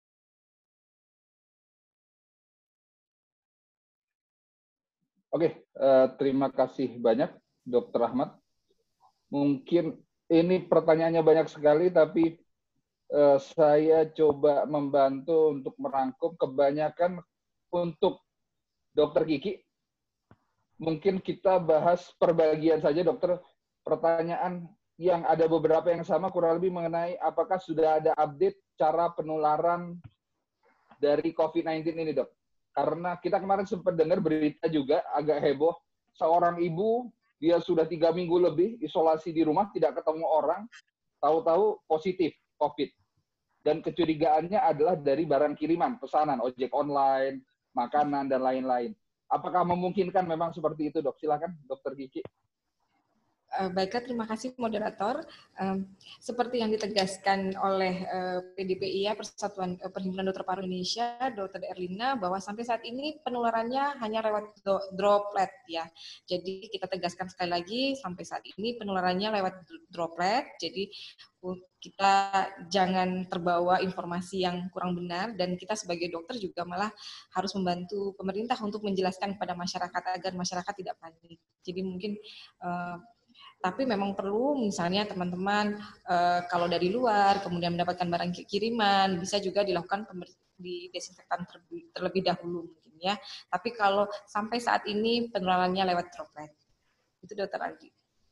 A: Oke, terima kasih banyak Dr. Ahmad. Mungkin ini pertanyaannya banyak sekali, tapi saya coba membantu untuk merangkum. Kebanyakan untuk Dr. Kiki. Mungkin kita bahas perbagian saja, Dokter. Pertanyaan yang ada beberapa yang sama, kurang lebih mengenai apakah sudah ada update cara penularan dari COVID-19 ini, Dok. Karena kita kemarin sempat dengar berita juga agak heboh, seorang ibu, dia sudah 3 minggu lebih isolasi di rumah, tidak ketemu orang, tahu-tahu positif COVID. Dan kecurigaannya adalah dari barang kiriman, pesanan, ojek online, makanan, dan lain-lain. Apakah memungkinkan memang seperti itu, Dok? Silakan, Dr. Kiki.
D: Baiklah, terima kasih moderator. Seperti yang ditegaskan oleh PDPI, Persatuan Perhimpunan Dokter Paru Indonesia, Dr. Erlina, bahwa sampai saat ini penularannya hanya lewat droplet ya. Jadi kita tegaskan sekali lagi, sampai saat ini penularannya lewat droplet. Jadi kita jangan terbawa informasi yang kurang benar, dan kita sebagai dokter juga malah harus membantu pemerintah untuk menjelaskan kepada masyarakat agar masyarakat tidak panik. Jadi mungkin tapi memang perlu misalnya teman-teman kalau dari luar kemudian mendapatkan barang kiriman, bisa juga dilakukan di desinfektan terlebih dahulu mungkin ya. Tapi kalau sampai saat ini penularannya lewat droplet. Itu Dr. Aldi.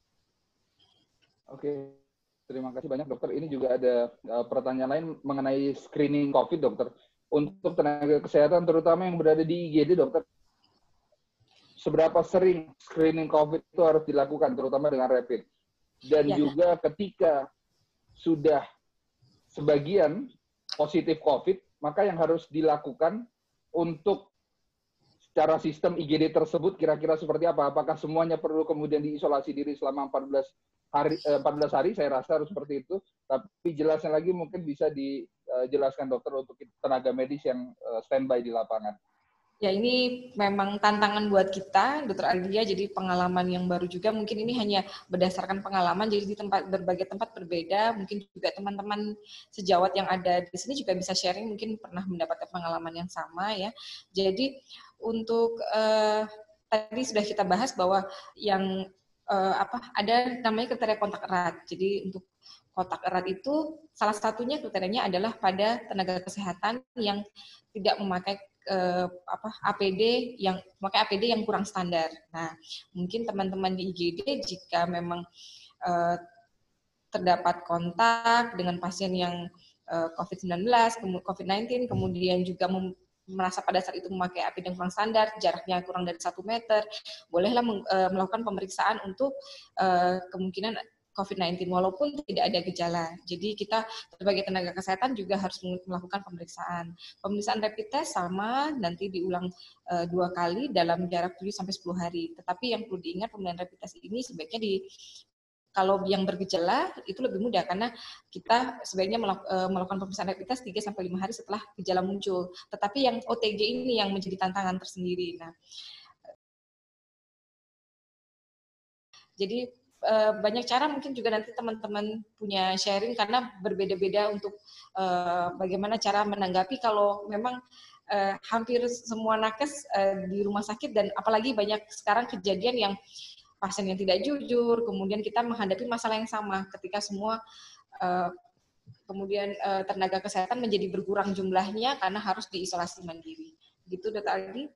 A: Oke, terima kasih banyak Dokter. Ini juga ada pertanyaan lain mengenai screening COVID, Dokter. Untuk tenaga kesehatan terutama yang berada di IGD, Dokter, seberapa sering screening COVID itu harus dilakukan, terutama dengan rapid. Dan juga ketika sudah sebagian positif COVID, maka yang harus dilakukan untuk secara sistem IGD tersebut kira-kira seperti apa? Apakah semuanya perlu kemudian diisolasi diri selama 14 hari? Saya rasa harus seperti itu. Tapi jelasnya lagi mungkin bisa dijelaskan dokter untuk tenaga medis yang standby di lapangan.
D: Ya, ini memang tantangan buat kita, Dr. Aldia, jadi pengalaman yang baru juga. Mungkin ini hanya berdasarkan pengalaman, jadi di berbagai tempat berbeda. Mungkin juga teman-teman sejawat yang ada di sini juga bisa sharing, mungkin pernah mendapatkan pengalaman yang sama ya. Jadi untuk tadi sudah kita bahas bahwa yang ada namanya kriteria kontak erat. Jadi untuk kontak erat itu salah satunya kriterianya adalah pada tenaga kesehatan yang tidak memakai APD yang kurang standar. Nah, mungkin teman-teman di IGD jika memang terdapat kontak dengan pasien yang COVID-19, kemudian juga merasa pada saat itu memakai APD yang kurang standar, jaraknya kurang dari 1 meter, bolehlah melakukan pemeriksaan untuk kemungkinan COVID-19 walaupun tidak ada gejala. Jadi kita sebagai tenaga kesehatan juga harus melakukan pemeriksaan. Pemeriksaan rapid test sama nanti diulang 2 kali dalam jarak 7-10 hari. Tetapi yang perlu diingat pemeriksaan rapid test ini sebaiknya kalau yang bergejala itu lebih mudah karena kita sebaiknya melakukan pemeriksaan rapid test 3-5 hari setelah gejala muncul. Tetapi yang OTG ini yang menjadi tantangan tersendiri. Nah, jadi banyak cara, mungkin juga nanti teman-teman punya sharing karena berbeda-beda untuk bagaimana cara menanggapi kalau memang hampir semua nakes di rumah sakit, dan apalagi banyak sekarang kejadian yang pasien yang tidak jujur, kemudian kita menghadapi masalah yang sama ketika semua kemudian tenaga kesehatan menjadi berkurang jumlahnya karena harus diisolasi mandiri. Gitu, Dr. Aldi.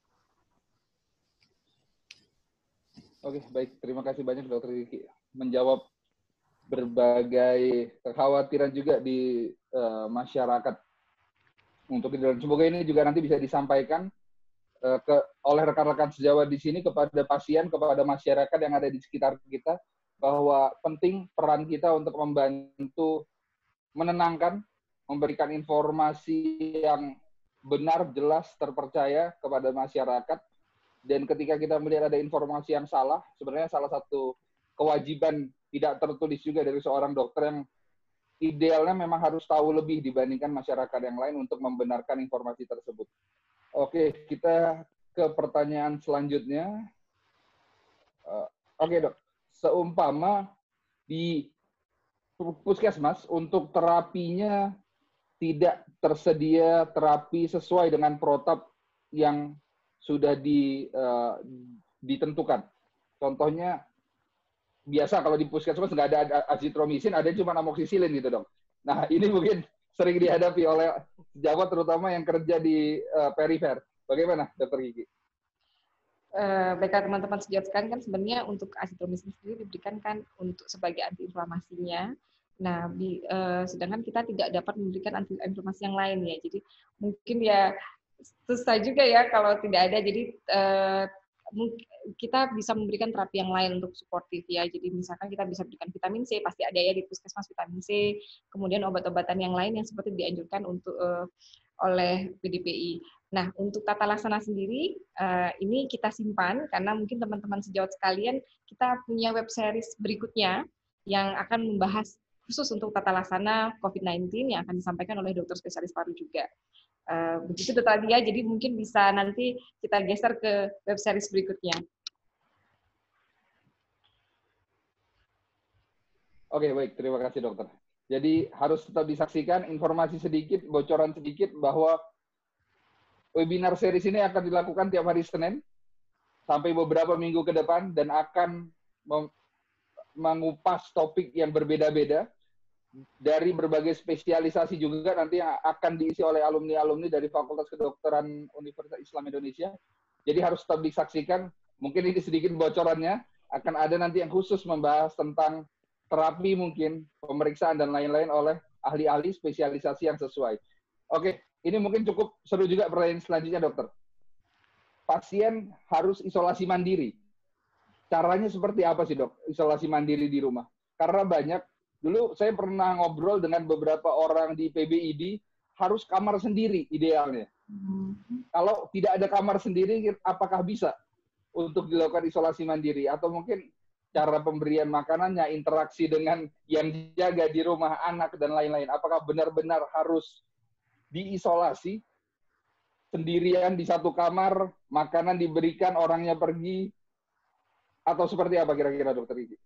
A: Oke, baik. Terima kasih banyak Dr. Kiki menjawab berbagai kekhawatiran juga di masyarakat. Untuk dan semoga ini juga nanti bisa disampaikan oleh rekan-rekan sejawat di sini kepada pasien, kepada masyarakat yang ada di sekitar kita, bahwa penting peran kita untuk membantu menenangkan, memberikan informasi yang benar, jelas, terpercaya kepada masyarakat. Dan ketika kita melihat ada informasi yang salah, sebenarnya salah satu kewajiban tidak tertulis juga dari seorang dokter yang idealnya memang harus tahu lebih dibandingkan masyarakat yang lain untuk membenarkan informasi tersebut. Oke, kita ke pertanyaan selanjutnya. Oke, Dok. Seumpama di puskesmas untuk terapinya tidak tersedia terapi sesuai dengan protap yang sudah ditentukan. Contohnya, biasa kalau di puskesmas nggak ada azitromisin, ada cuma amoksisilin gitu, Dok. Nah, ini mungkin sering dihadapi oleh sejawat terutama yang kerja di perifer. Bagaimana, Dr. Kiki?
D: Baiklah teman-teman sejawat sekalian, kan sebenarnya untuk azitromisin sendiri diberikan kan untuk sebagai antiinflamasinya. Nah, sedangkan kita tidak dapat memberikan antiinflamasi yang lain ya. Jadi mungkin ya susah juga ya kalau tidak ada. Jadi kita bisa memberikan terapi yang lain untuk suportif ya. Jadi misalkan kita bisa berikan vitamin C, pasti ada ya di puskesmas vitamin C. Kemudian obat-obatan yang lain yang seperti dianjurkan untuk oleh PDPI. Nah, untuk tata laksana sendiri ini kita simpan karena mungkin teman-teman sejawat sekalian kita punya web series berikutnya yang akan membahas khusus untuk tata laksana COVID-19 yang akan disampaikan oleh dokter spesialis paru juga. Begitu Dr. Adia, jadi mungkin bisa nanti kita geser ke web series berikutnya.
A: Oke, baik. Terima kasih, Dokter. Jadi harus tetap disaksikan, informasi sedikit, bocoran sedikit, bahwa webinar series ini akan dilakukan tiap hari Senin sampai beberapa minggu ke depan dan akan mengupas topik yang berbeda-beda dari berbagai spesialisasi juga nanti yang akan diisi oleh alumni-alumni dari Fakultas Kedokteran Universitas Islam Indonesia. Jadi harus tetap disaksikan. Mungkin ini sedikit bocorannya, akan ada nanti yang khusus membahas tentang terapi mungkin, pemeriksaan dan lain-lain oleh ahli-ahli spesialisasi yang sesuai. Oke, ini mungkin cukup seru juga pertanyaan selanjutnya, Dokter. Pasien harus isolasi mandiri. Caranya seperti apa sih, Dok, isolasi mandiri di rumah? Karena banyak, dulu saya pernah ngobrol dengan beberapa orang di PBID, harus kamar sendiri idealnya. Kalau tidak ada kamar sendiri, apakah bisa untuk dilakukan isolasi mandiri? Atau mungkin cara pemberian makanannya, interaksi dengan yang jaga di rumah, anak, dan lain-lain. Apakah benar-benar harus diisolasi sendirian di satu kamar, makanan diberikan, orangnya pergi, atau seperti apa kira-kira, Dokter Iki?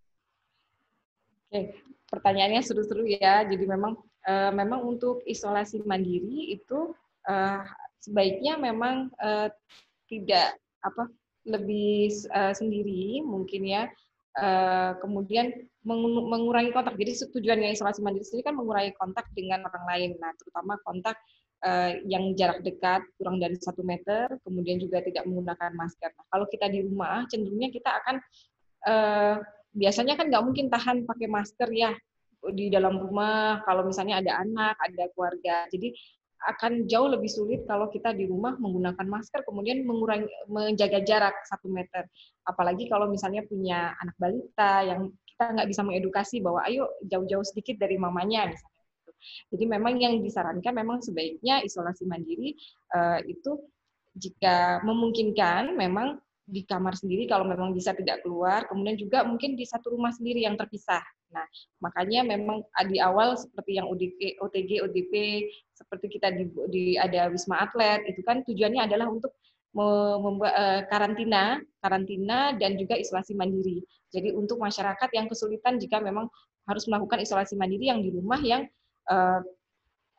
D: Oke, pertanyaannya seru-seru ya. Jadi memang untuk isolasi mandiri itu sebaiknya memang tidak lebih sendiri mungkin ya. Kemudian mengurangi kontak. Jadi tujuannya isolasi mandiri sendiri kan mengurangi kontak dengan orang lain. Nah, terutama kontak yang jarak dekat kurang dari 1 meter, kemudian juga tidak menggunakan masker. Nah, kalau kita di rumah, cenderungnya kita akan biasanya kan nggak mungkin tahan pakai masker ya di dalam rumah. Kalau misalnya ada anak, ada keluarga, jadi akan jauh lebih sulit kalau kita di rumah menggunakan masker, kemudian menjaga jarak 1 meter. Apalagi kalau misalnya punya anak balita yang kita nggak bisa mengedukasi bahwa ayo jauh-jauh sedikit dari mamanya misalnya. Jadi memang yang disarankan memang sebaiknya isolasi mandiri itu jika memungkinkan memang di kamar sendiri kalau memang bisa tidak keluar, kemudian juga mungkin di satu rumah sendiri yang terpisah. Nah, makanya memang di awal seperti yang OTG, ODP, seperti kita ada Wisma Atlet, itu kan tujuannya adalah untuk membuat karantina dan juga isolasi mandiri. Jadi untuk masyarakat yang kesulitan jika memang harus melakukan isolasi mandiri yang di rumah yang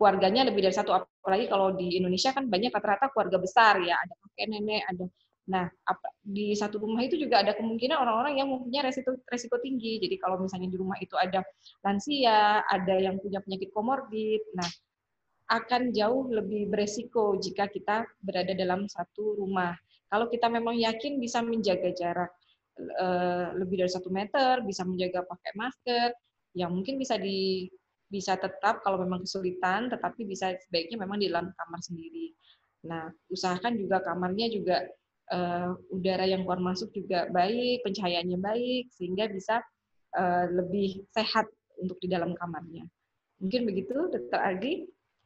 D: keluarganya lebih dari satu, apalagi kalau di Indonesia kan banyak rata-rata keluarga besar ya, ada kakek nenek, ada. Nah, di satu rumah itu juga ada kemungkinan orang-orang yang mempunyai resiko tinggi. Jadi kalau misalnya di rumah itu ada lansia, ada yang punya penyakit komorbid, nah akan jauh lebih beresiko jika kita berada dalam satu rumah. Kalau kita memang yakin bisa menjaga jarak lebih dari 1 meter, bisa menjaga pakai masker, yang mungkin bisa tetap kalau memang kesulitan, tetapi bisa sebaiknya memang di dalam kamar sendiri. Nah, usahakan juga kamarnya juga udara yang keluar masuk juga baik, pencahayaannya baik, sehingga bisa lebih sehat untuk di dalam kamarnya. Mungkin begitu, Dr. Aldi.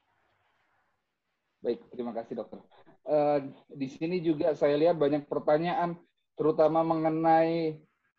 A: Baik, terima kasih dokter. Di sini juga saya lihat banyak pertanyaan, terutama mengenai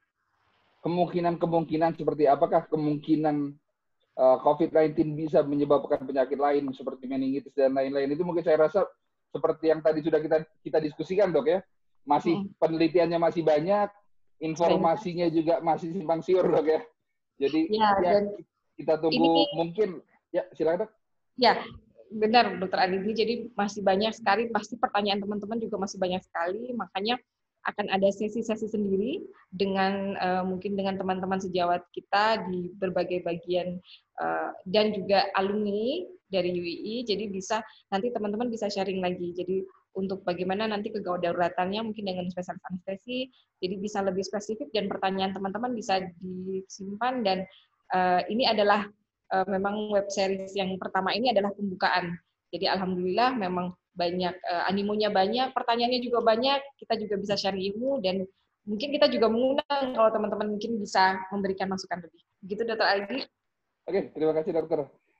A: kemungkinan seperti apakah kemungkinan COVID-19 bisa menyebabkan penyakit lain seperti meningitis dan lain-lain. Itu mungkin saya rasa seperti yang tadi sudah kita diskusikan, Dok ya. Masih penelitiannya masih banyak, informasinya juga masih simpang siur, Dok ya. Jadi ya, kita tunggu mungkin. Ya, silakan, Dok.
D: Ya, benar Dr. Aditi. Jadi masih banyak sekali, pasti pertanyaan teman-teman juga masih banyak sekali, makanya akan ada sesi-sesi sendiri dengan mungkin dengan teman-teman sejawat kita di berbagai bagian dan juga alumni dari UII. Jadi bisa nanti teman-teman bisa sharing lagi. Jadi untuk bagaimana nanti kedaulatannya mungkin dengan spesialis anestesi, jadi bisa lebih spesifik dan pertanyaan teman-teman bisa disimpan dan ini adalah memang web series yang pertama ini adalah pembukaan. Jadi alhamdulillah memang banyak animonya banyak, pertanyaannya juga banyak, kita juga bisa share ilmu dan mungkin kita juga mengundang kalau teman-teman mungkin bisa memberikan masukan lebih. Begitu Dr. Aldi.
A: Oke, terima kasih dokter.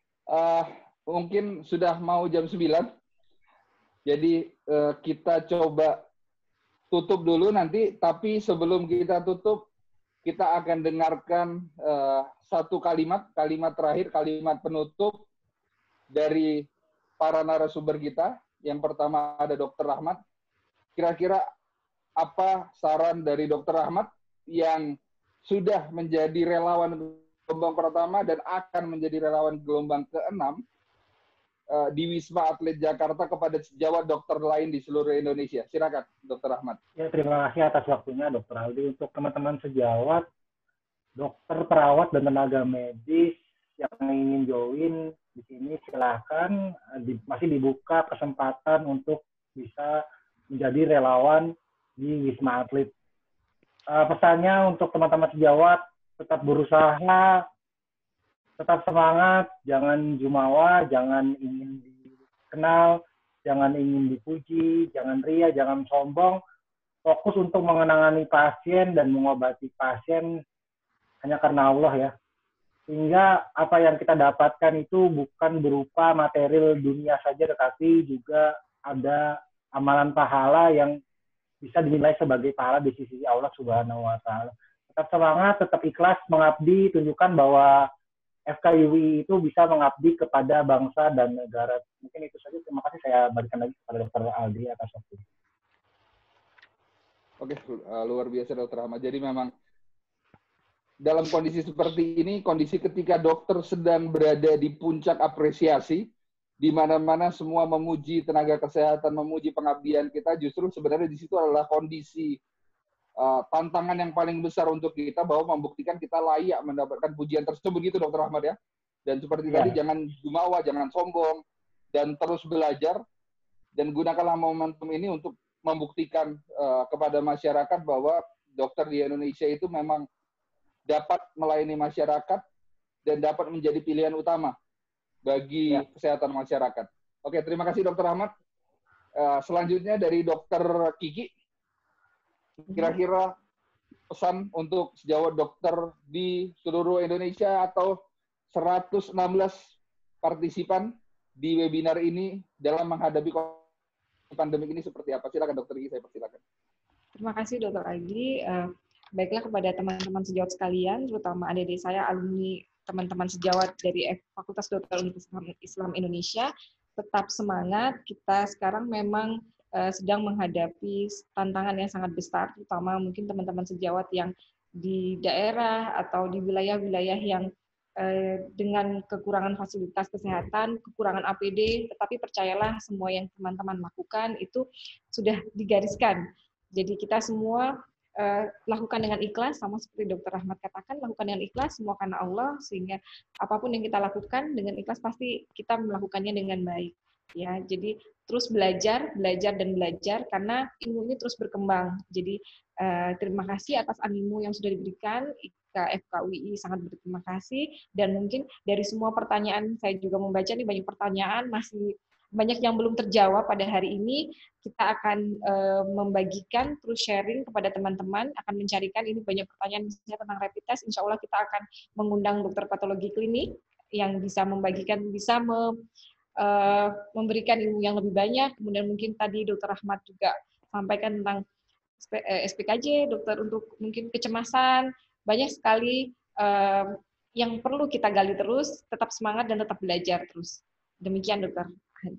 A: Mungkin sudah mau jam 9. Jadi kita coba tutup dulu nanti, tapi sebelum kita tutup, kita akan dengarkan satu kalimat terakhir, kalimat penutup dari para narasumber kita. Yang pertama ada Dr. Rahmat. Kira-kira apa saran dari Dr. Rahmat yang sudah menjadi relawan gelombang pertama dan akan menjadi relawan gelombang ke-6 di Wisma Atlet Jakarta kepada sejawat dokter lain di seluruh Indonesia? Silakan, Dr. Rahmat.
C: Ya, terima kasih atas waktunya, Dr. Aldi. Untuk teman-teman sejawat, dokter, perawat, dan tenaga medis yang ingin join di sini, silakan. Masih dibuka kesempatan untuk bisa menjadi relawan di Wisma Atlet. Pesannya untuk teman-teman sejawat, tetap berusaha, tetap semangat, jangan jumawa, jangan ingin dikenal, jangan ingin dipuji, jangan ria, jangan sombong. Fokus untuk mengenangani pasien dan mengobati pasien hanya karena Allah ya. Sehingga apa yang kita dapatkan itu bukan berupa material dunia saja, tetapi juga ada amalan pahala yang bisa dinilai sebagai pahala di sisi Allah Subhanahu wa Ta'ala. Tetap semangat, tetap ikhlas mengabdi, tunjukkan bahwa FKUI itu bisa mengabdi kepada bangsa dan negara. Mungkin itu saja. Terima kasih, saya berikan lagi kepada Dr. Aldi atas waktu.
A: Oke, luar biasa Dr. Ahmad. Jadi memang dalam kondisi seperti ini, kondisi ketika dokter sedang berada di puncak apresiasi, di mana-mana semua memuji tenaga kesehatan, memuji pengabdian kita, justru sebenarnya di situ adalah kondisi tantangan yang paling besar untuk kita, bahwa membuktikan kita layak mendapatkan pujian tersebut, gitu Dr. Ahmad ya. Dan seperti tadi, jangan jumawa, jangan sombong, dan terus belajar, dan gunakanlah momentum ini untuk membuktikan kepada masyarakat bahwa dokter di Indonesia itu memang dapat melayani masyarakat dan dapat menjadi pilihan utama bagi kesehatan masyarakat. Oke, terima kasih Dr. Ahmad. Selanjutnya dari Dr. Kiki, kira-kira pesan untuk sejawat dokter di seluruh Indonesia atau 116 partisipan di webinar ini dalam menghadapi pandemi ini seperti apa? Silakan Dr. Kiki, saya persilakan.
D: Terima kasih Dr. Aldi. Baiklah kepada teman-teman sejawat sekalian, terutama adik-adik saya, alumni teman-teman sejawat dari Fakultas Kedokteran Universitas Islam Indonesia, tetap semangat. Kita sekarang memang sedang menghadapi tantangan yang sangat besar, terutama mungkin teman-teman sejawat yang di daerah atau di wilayah-wilayah yang dengan kekurangan fasilitas kesehatan, kekurangan APD, tetapi percayalah semua yang teman-teman lakukan itu sudah digariskan. Jadi kita semua lakukan dengan ikhlas, sama seperti Dr. Rahmat katakan, lakukan dengan ikhlas, semua karena Allah, sehingga apapun yang kita lakukan dengan ikhlas pasti kita melakukannya dengan baik. Ya, jadi terus belajar dan belajar karena ilmu ini terus berkembang. Jadi terima kasih atas animo yang sudah diberikan. FKUI sangat berterima kasih, dan mungkin dari semua pertanyaan saya juga membaca nih banyak pertanyaan, masih banyak yang belum terjawab pada hari ini. Kita akan membagikan terus sharing kepada teman-teman, akan mencarikan ini banyak pertanyaan misalnya tentang rapid test. Insya Allah kita akan mengundang dokter patologi klinik yang bisa membagikan, bisa memberikan ilmu yang lebih banyak. Kemudian mungkin tadi Dr. Rahmat juga sampaikan tentang SPKJ, dokter untuk mungkin kecemasan, banyak sekali yang perlu kita gali terus, tetap semangat dan tetap belajar terus. Demikian, dokter.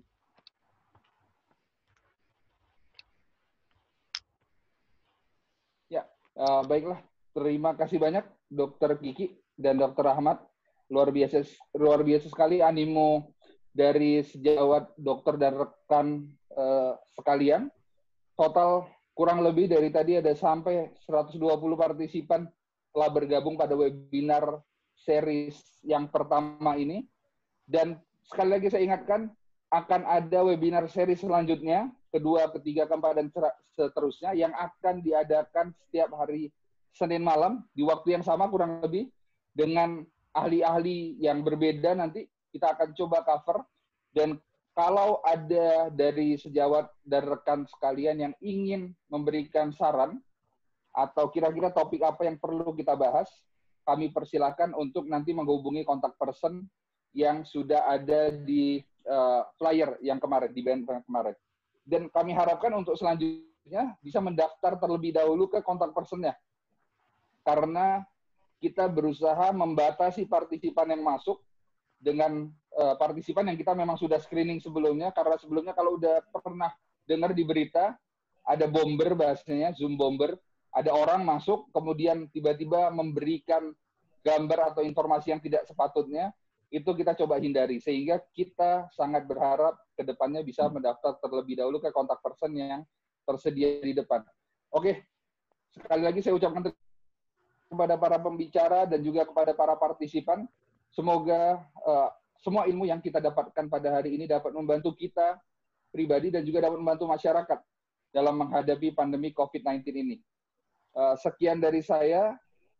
A: Ya, baiklah. Terima kasih banyak, Dokter Kiki dan Dokter Ahmad. Luar biasa sekali animo dari sejawat dokter dan rekan sekalian. Total kurang lebih dari tadi ada sampai 120 partisipan telah bergabung pada webinar series yang pertama ini. Dan sekali lagi saya ingatkan, akan ada webinar series selanjutnya, kedua, ketiga, keempat, dan seterusnya, yang akan diadakan setiap hari Senin malam, di waktu yang sama kurang lebih, dengan ahli-ahli yang berbeda nanti, kita akan coba cover. Dan kalau ada dari sejawat dan rekan sekalian yang ingin memberikan saran, atau kira-kira topik apa yang perlu kita bahas, kami persilakan untuk nanti menghubungi kontak person yang sudah ada di flyer yang kemarin, di banner kemarin. Dan kami harapkan untuk selanjutnya bisa mendaftar terlebih dahulu ke kontak personnya. Karena kita berusaha membatasi partisipan yang masuk dengan partisipan yang kita memang sudah screening sebelumnya, karena sebelumnya kalau udah pernah dengar di berita, ada bomber bahasanya, Zoom bomber, ada orang masuk, kemudian tiba-tiba memberikan gambar atau informasi yang tidak sepatutnya, itu kita coba hindari. Sehingga kita sangat berharap ke depannya bisa mendaftar terlebih dahulu ke kontak person yang tersedia di depan. Oke, sekali lagi saya ucapkan kepada para pembicara dan juga kepada para partisipan. Semoga semua ilmu yang kita dapatkan pada hari ini dapat membantu kita pribadi dan juga dapat membantu masyarakat dalam menghadapi pandemi COVID-19 ini. Sekian dari saya.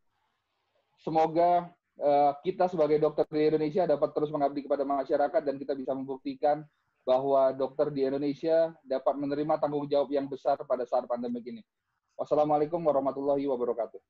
A: Semoga kita sebagai dokter di Indonesia dapat terus mengabdi kepada masyarakat dan kita bisa membuktikan bahwa dokter di Indonesia dapat menerima tanggung jawab yang besar pada saat pandemi ini. Wassalamualaikum warahmatullahi wabarakatuh.